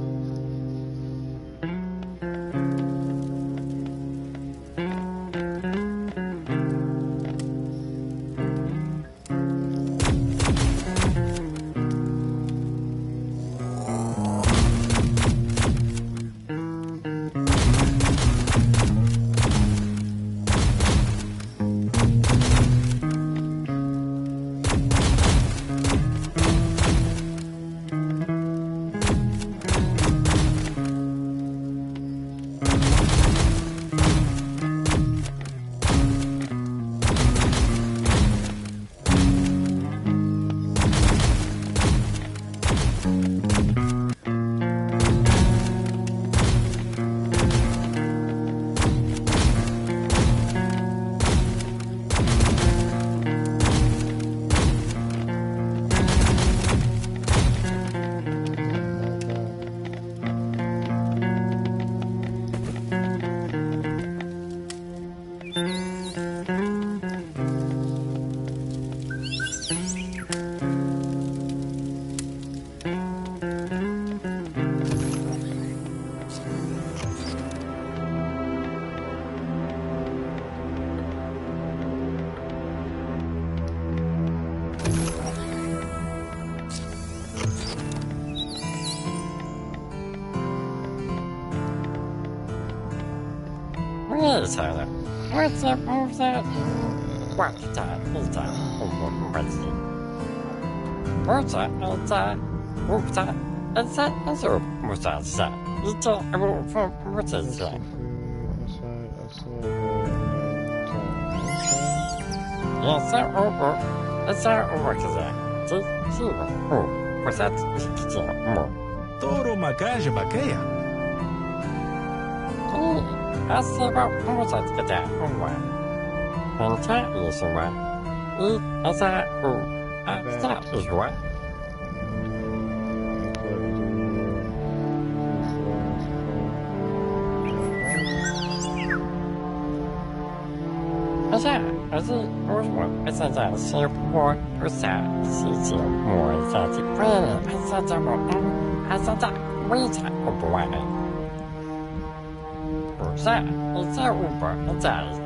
Wait a minute. What's up with that? What's that? Is that? What's it? What's that? Is that? What's that? Is that? Is that? What's that? Is that? Is that? What's that? Yes, sir. Over. Is that over to that? See? See? Oh. What's that? Toro macaja baqueia. I see what was that get that one. And that is one. It is that oh, that is one. Is that? Is it? What's one? Is that that? See what? What's that? See see more? Is that the planet? Is that the one? Is that that? Wita Ubuane. Usa, Usa Uba, Uza.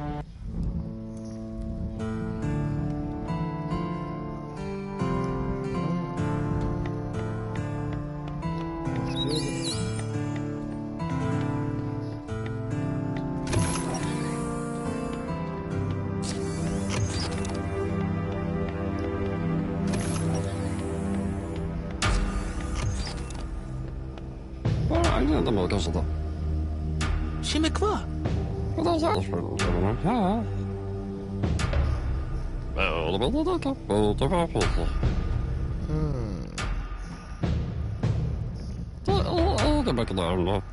아니야, 뭐 어디서도. 심해 quoi? 어디서? 아. Hmm. 어, 어, 밖에 나올라.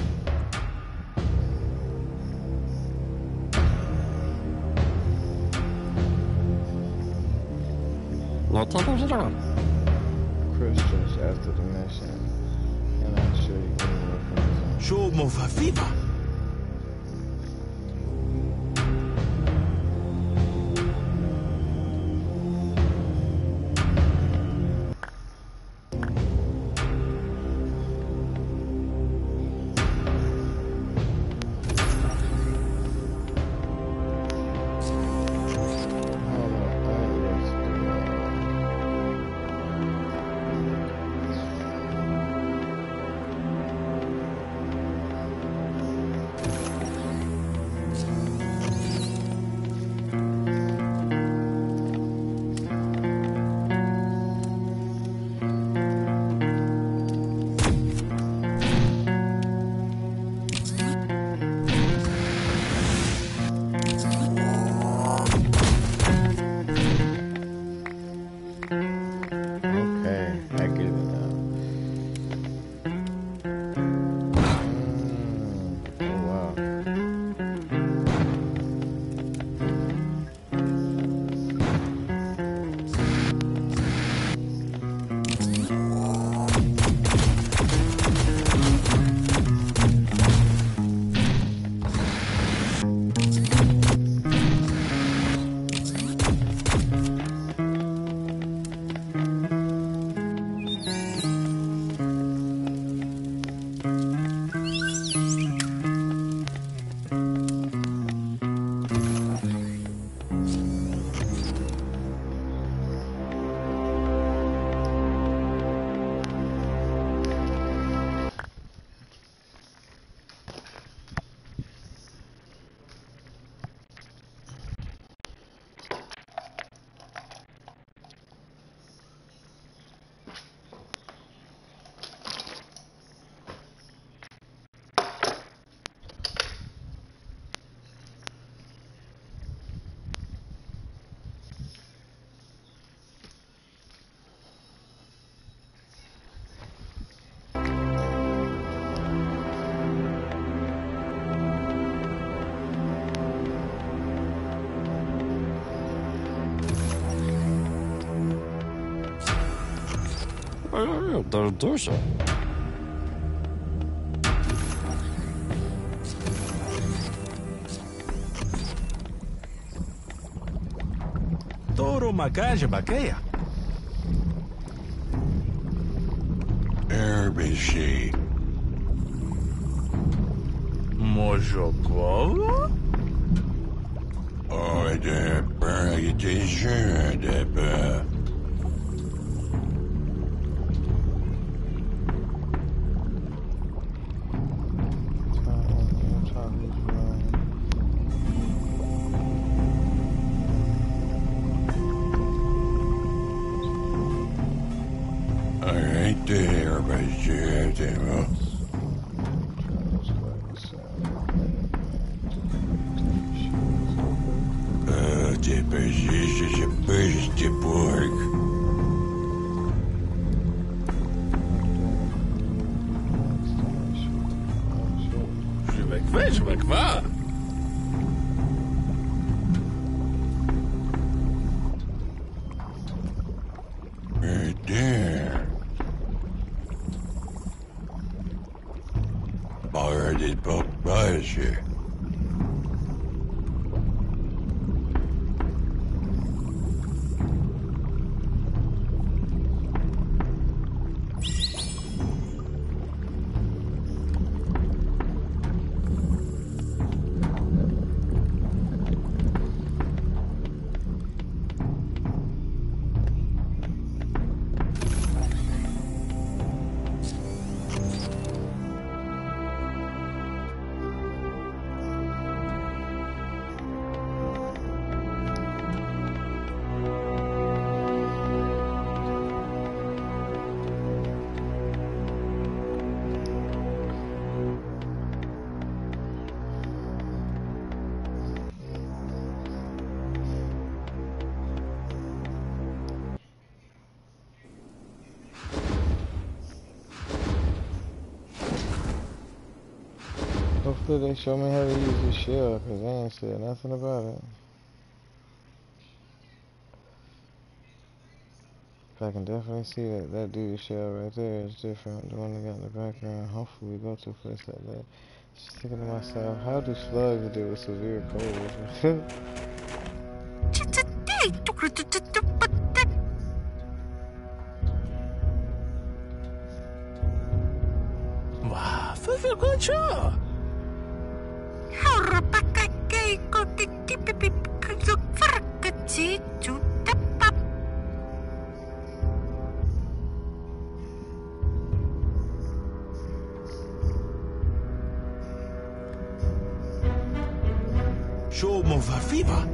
너 타보시라. Christians after the mission. And I'll show you anywhere from the zone. Show mon va vivre. Okay, I get it now. Mm, oh wow. There's Dusha. Toro macaja baqueia. Herbicide. Mojokova? Oh, det börjar till ködet. I ain't there, but shit, you know. Uh, det är precis som Bösteborg. Je vais quoi, je vais quoi? Right there. Bara det på börsen. Hopefully they show me how to use this shell, cause they ain't said nothing about it. I can definitely see that that dude's shell right there is different. The one that got in the background. Hopefully we go to a place like that. Just thinking to myself, how do slugs deal with severe cold? 와, fulfill control. Show mon va vivre.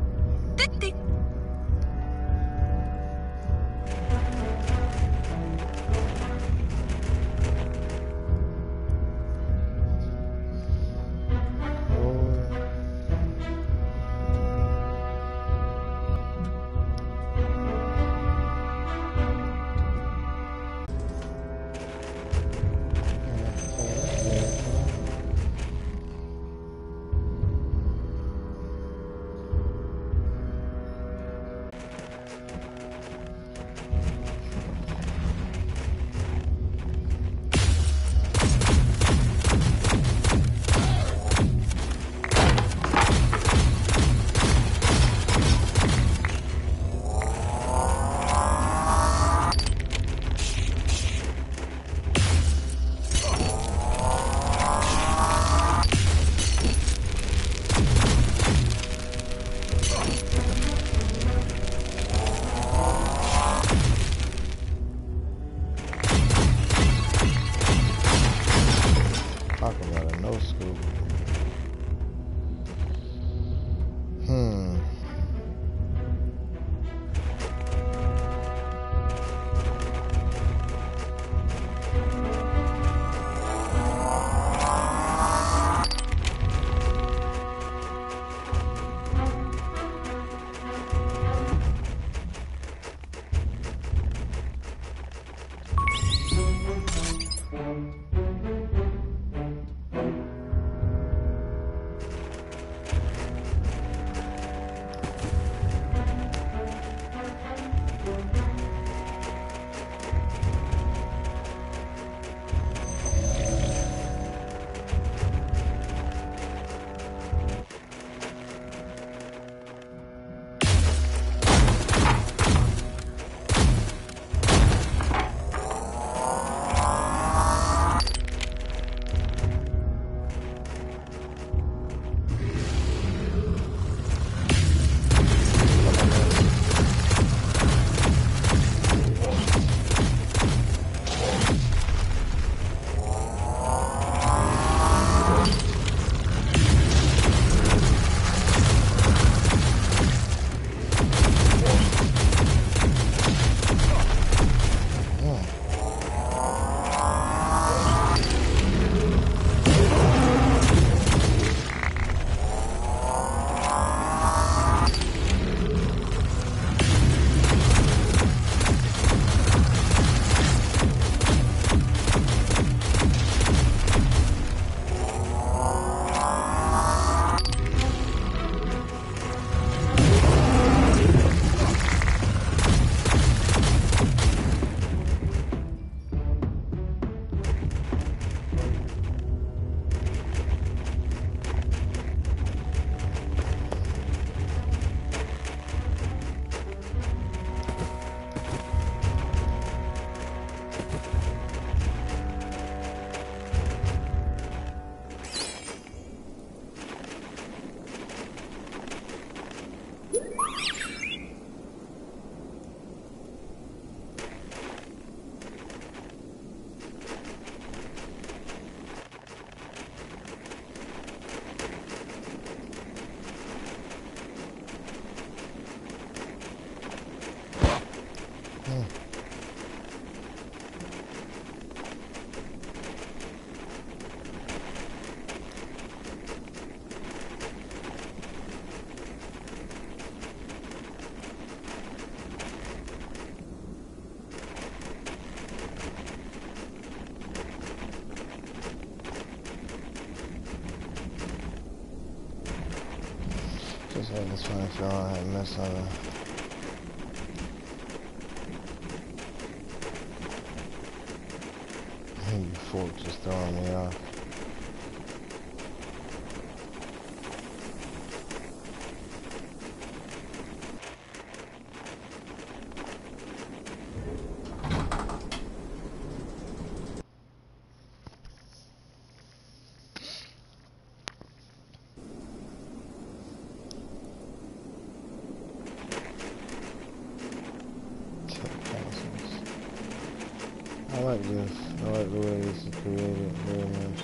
Talk about a no scoop. Hmm. Just had to try and figure out how to mess on it. You fork just throwing me off. I like this. I like the way this is created very much.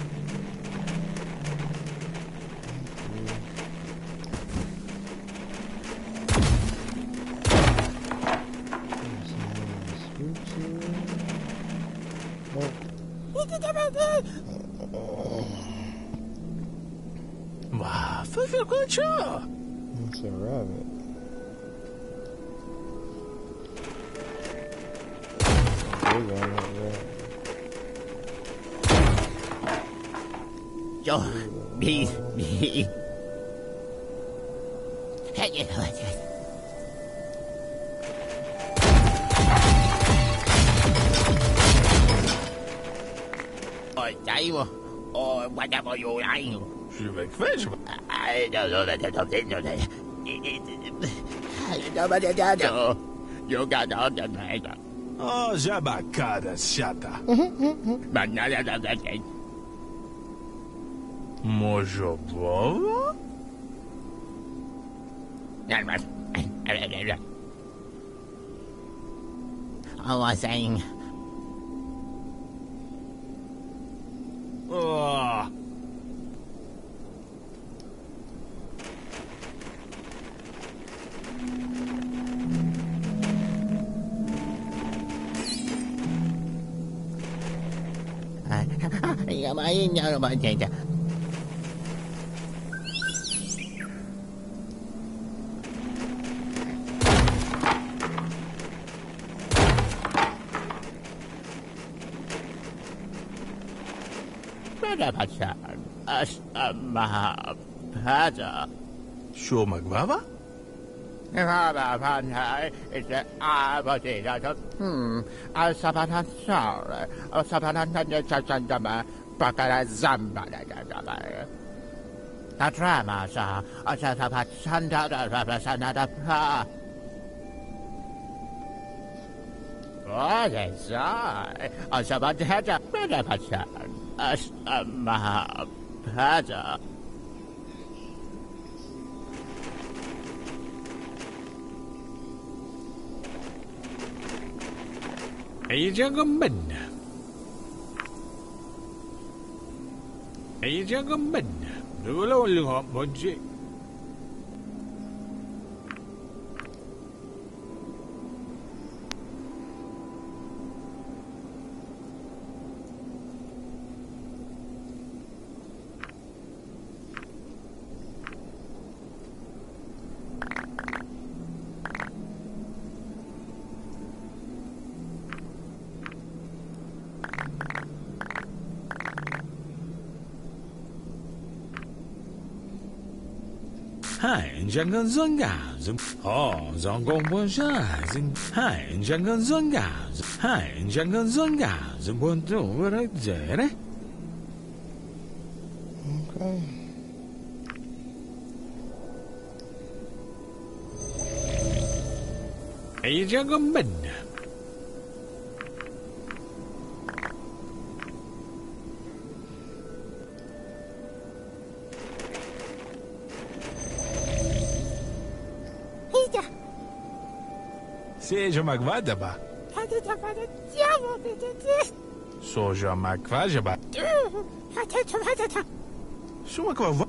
Wow, feel good job. It's a rabbit. Yo, me, me. Hey, you know it. Ôi, chạy mà. Ôi, qua nhà mọi vô lại. Je vais faire, je vais. Ai, đâu, đâu, đâu, đâu, đâu, đâu, đâu. Đâu, đâu, đâu, đâu. Vô cả đó, đâu, đâu, đâu. Oh, jabacada chata. Mà nó đã đã đã chạy. Może bowa? Nhanh mà. Oh, I saying. Oh. Dạ mấy nhớ mà chị chị. Pada pacar, asma pada. Show magwawa? Pada pada itu apa tidak tu? Hmm, asapatan sar, asapatan tanya cacan jama. Pakara zamba da da da da. Tatrama sa asa pat santa da da sana da pa. Oh, yes, I. Asa pat hata da pasan. As ma pada. Hãy cho mình. Hãy cho mình. Đưa lâu lưng họ một chuyện. Hai jangan zangazm. Oh, zangong bonshazing. Hai jangan zangazm. Hai jangan zangazm. Bonto right there. Okay. Hãy cho mình. Seja magvada ba? Soja magvaja ba? Suma kwa.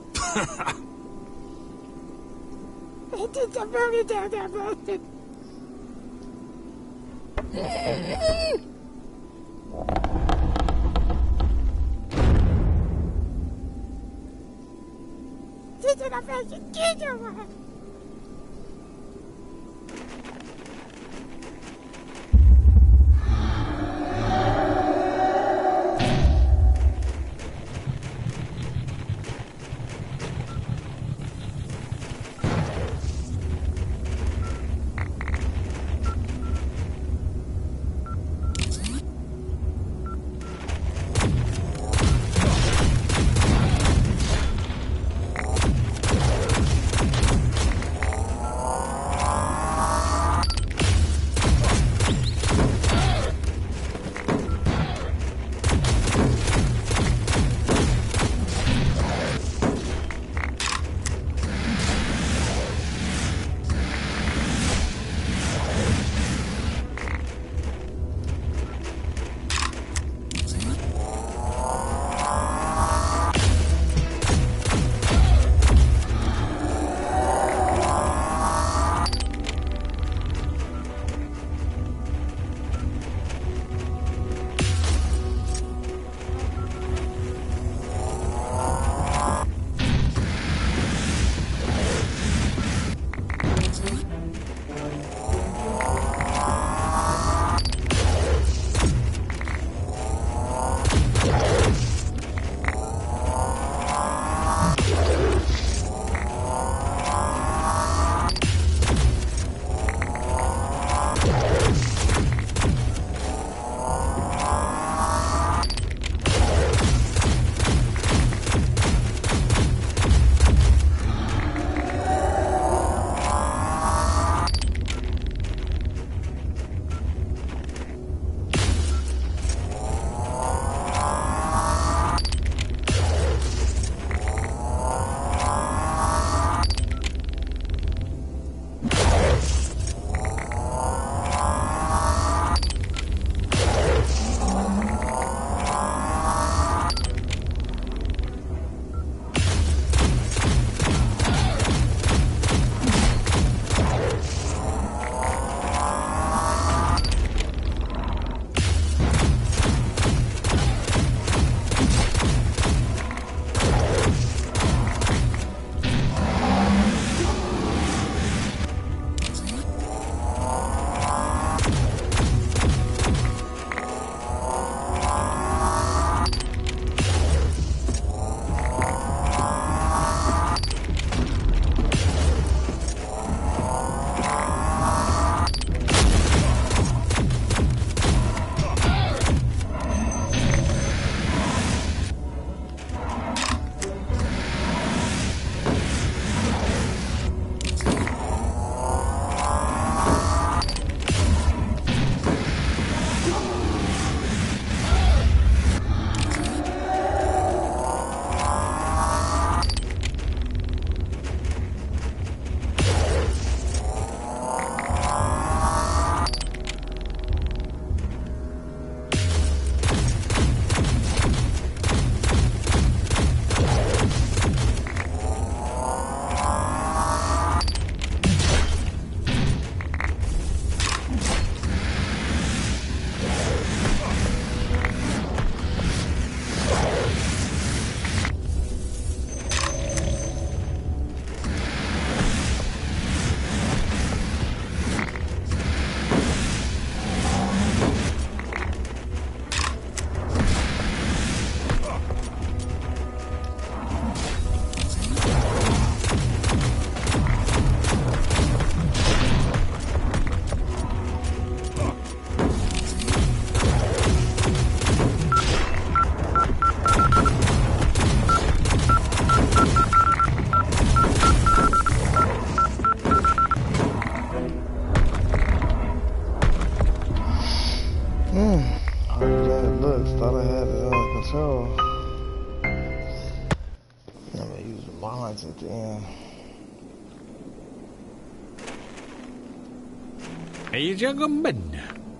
points at the end. 哎，这个闷呐！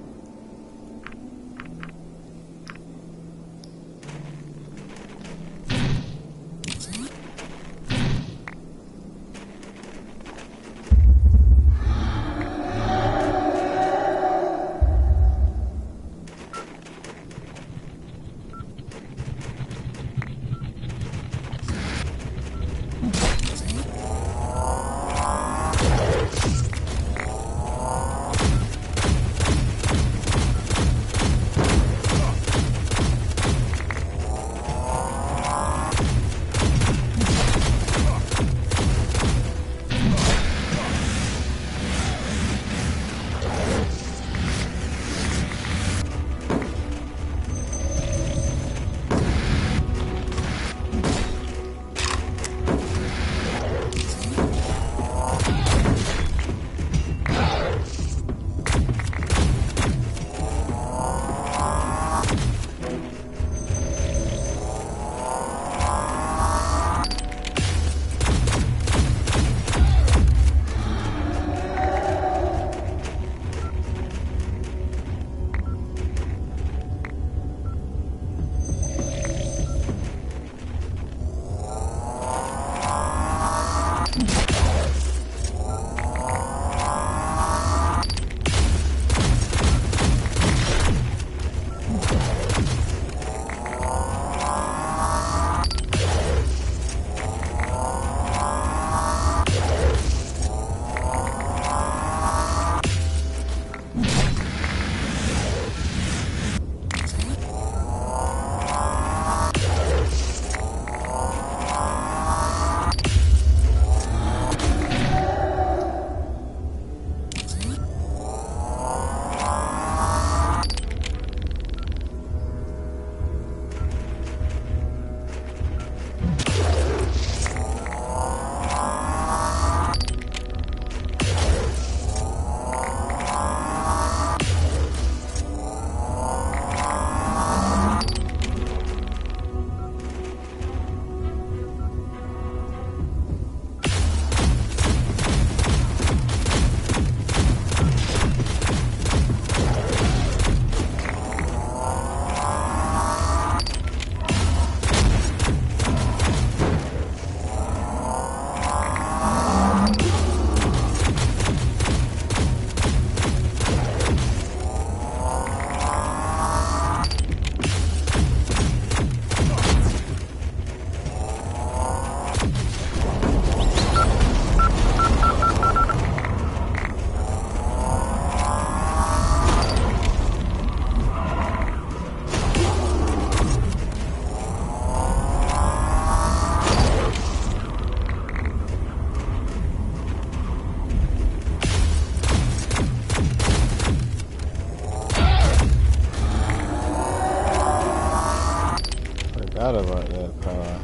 Forgot about that power.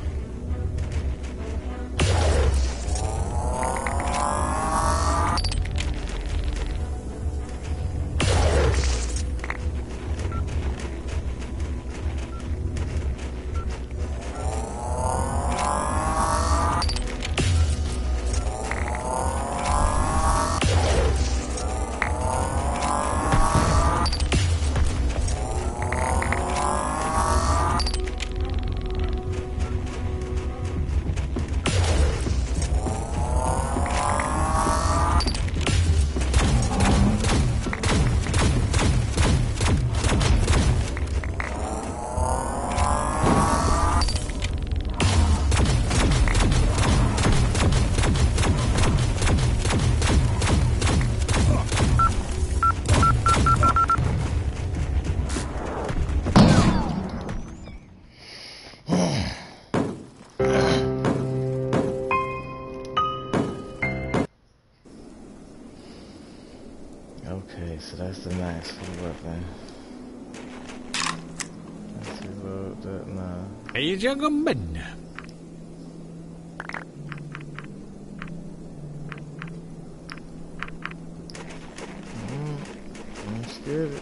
Okay, so that's the max for the weapon. Let's reload that now. 哎，这个闷呐！ I'm scared.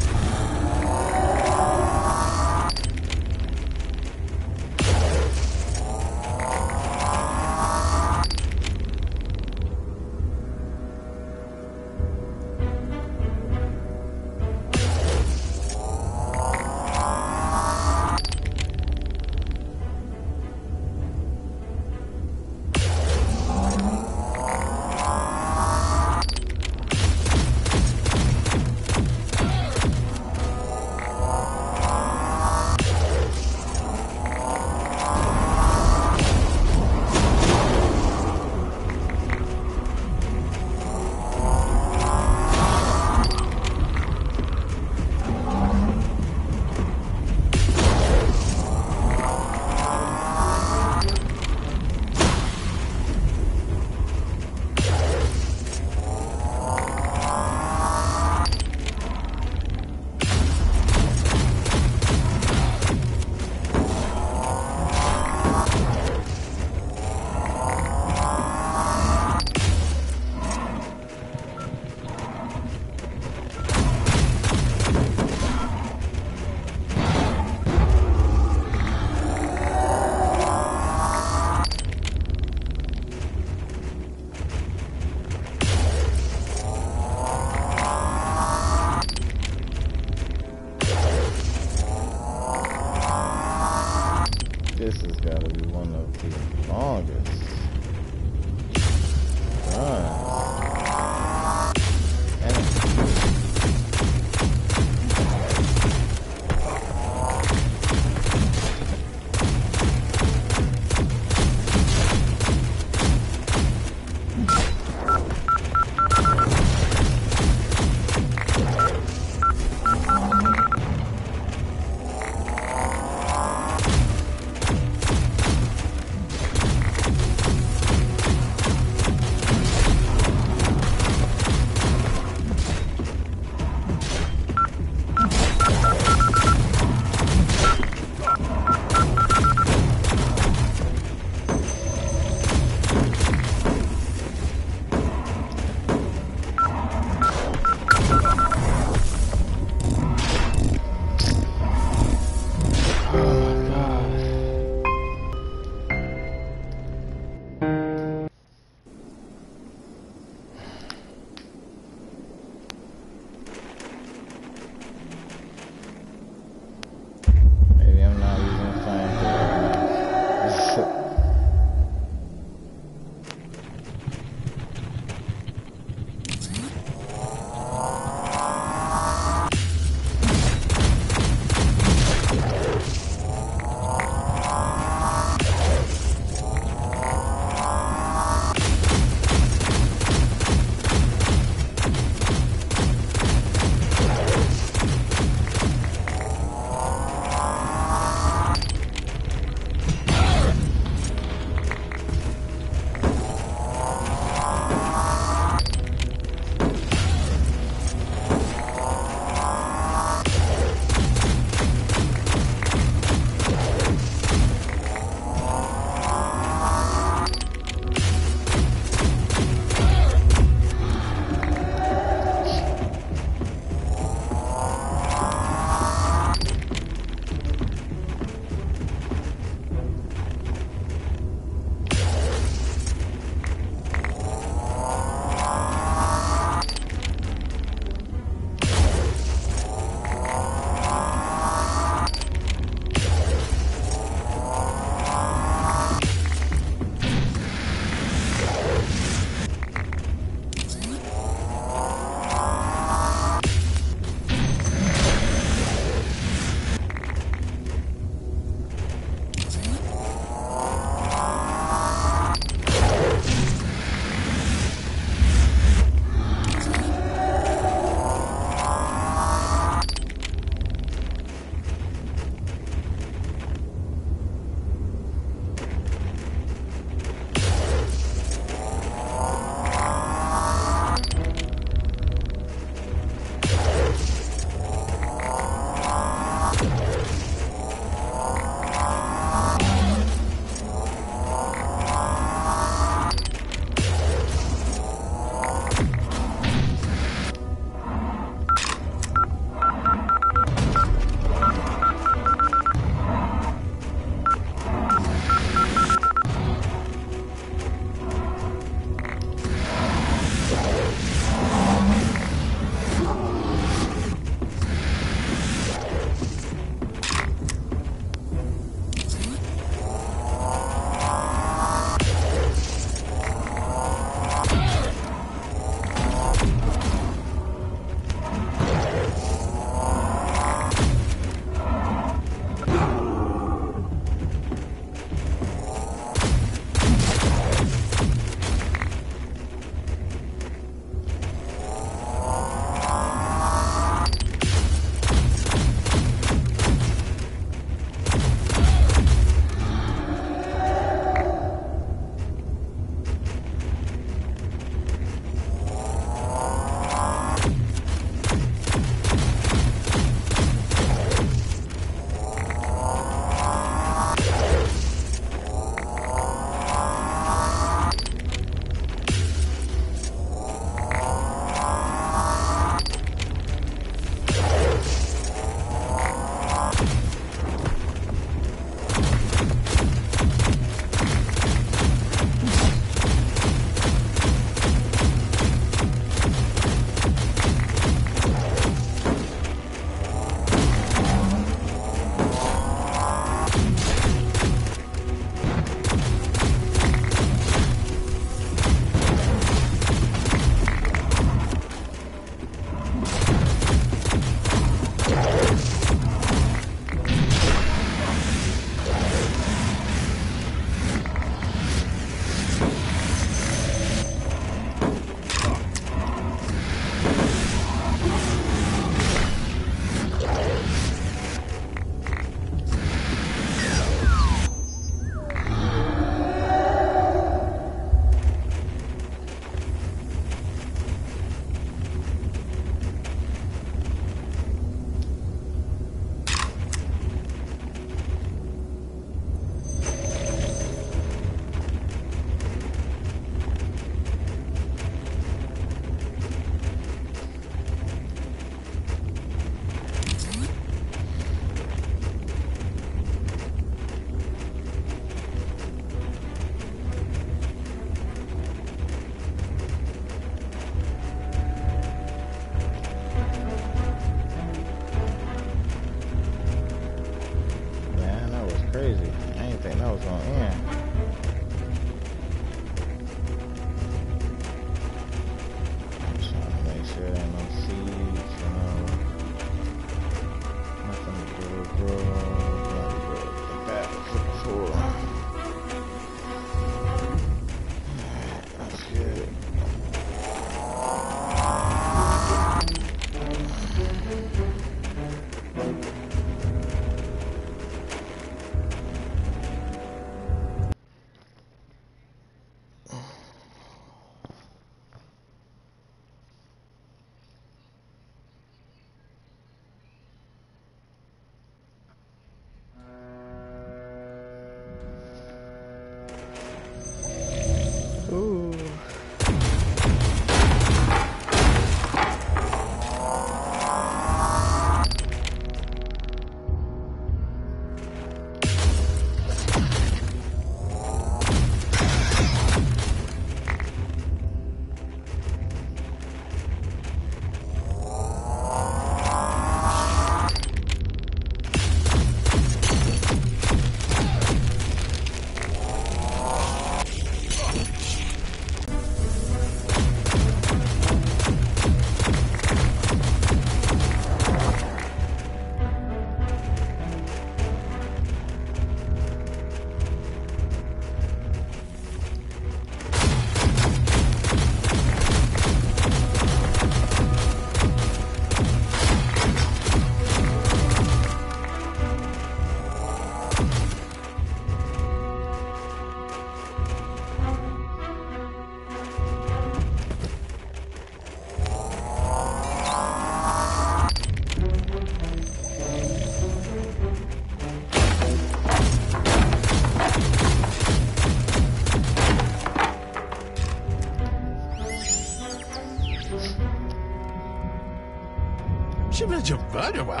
ci piace bene, va?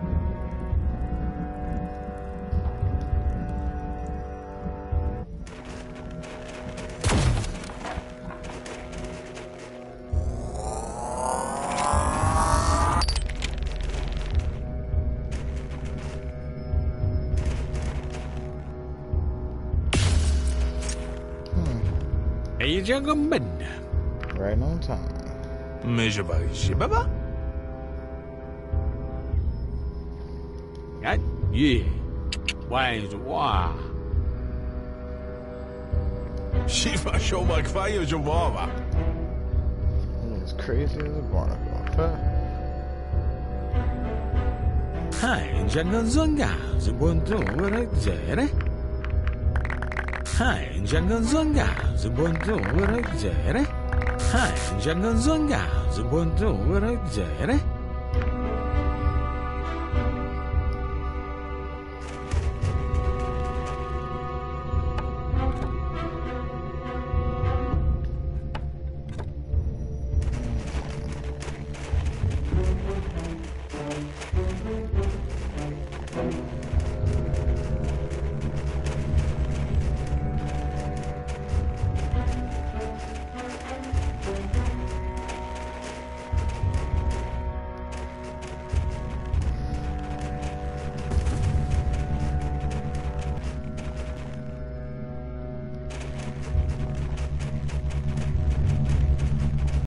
Ây cha của mình. Right on time. Mais je vais chez Baba. Cái gì? Quay quá. Si faccio mal che fai io ci muova. As crazy as a barnacle. Huh? Hai jangan zongga, sebuah orang Hai jangan zongga, sebuah orang Hai jangan zongga, sebuah orang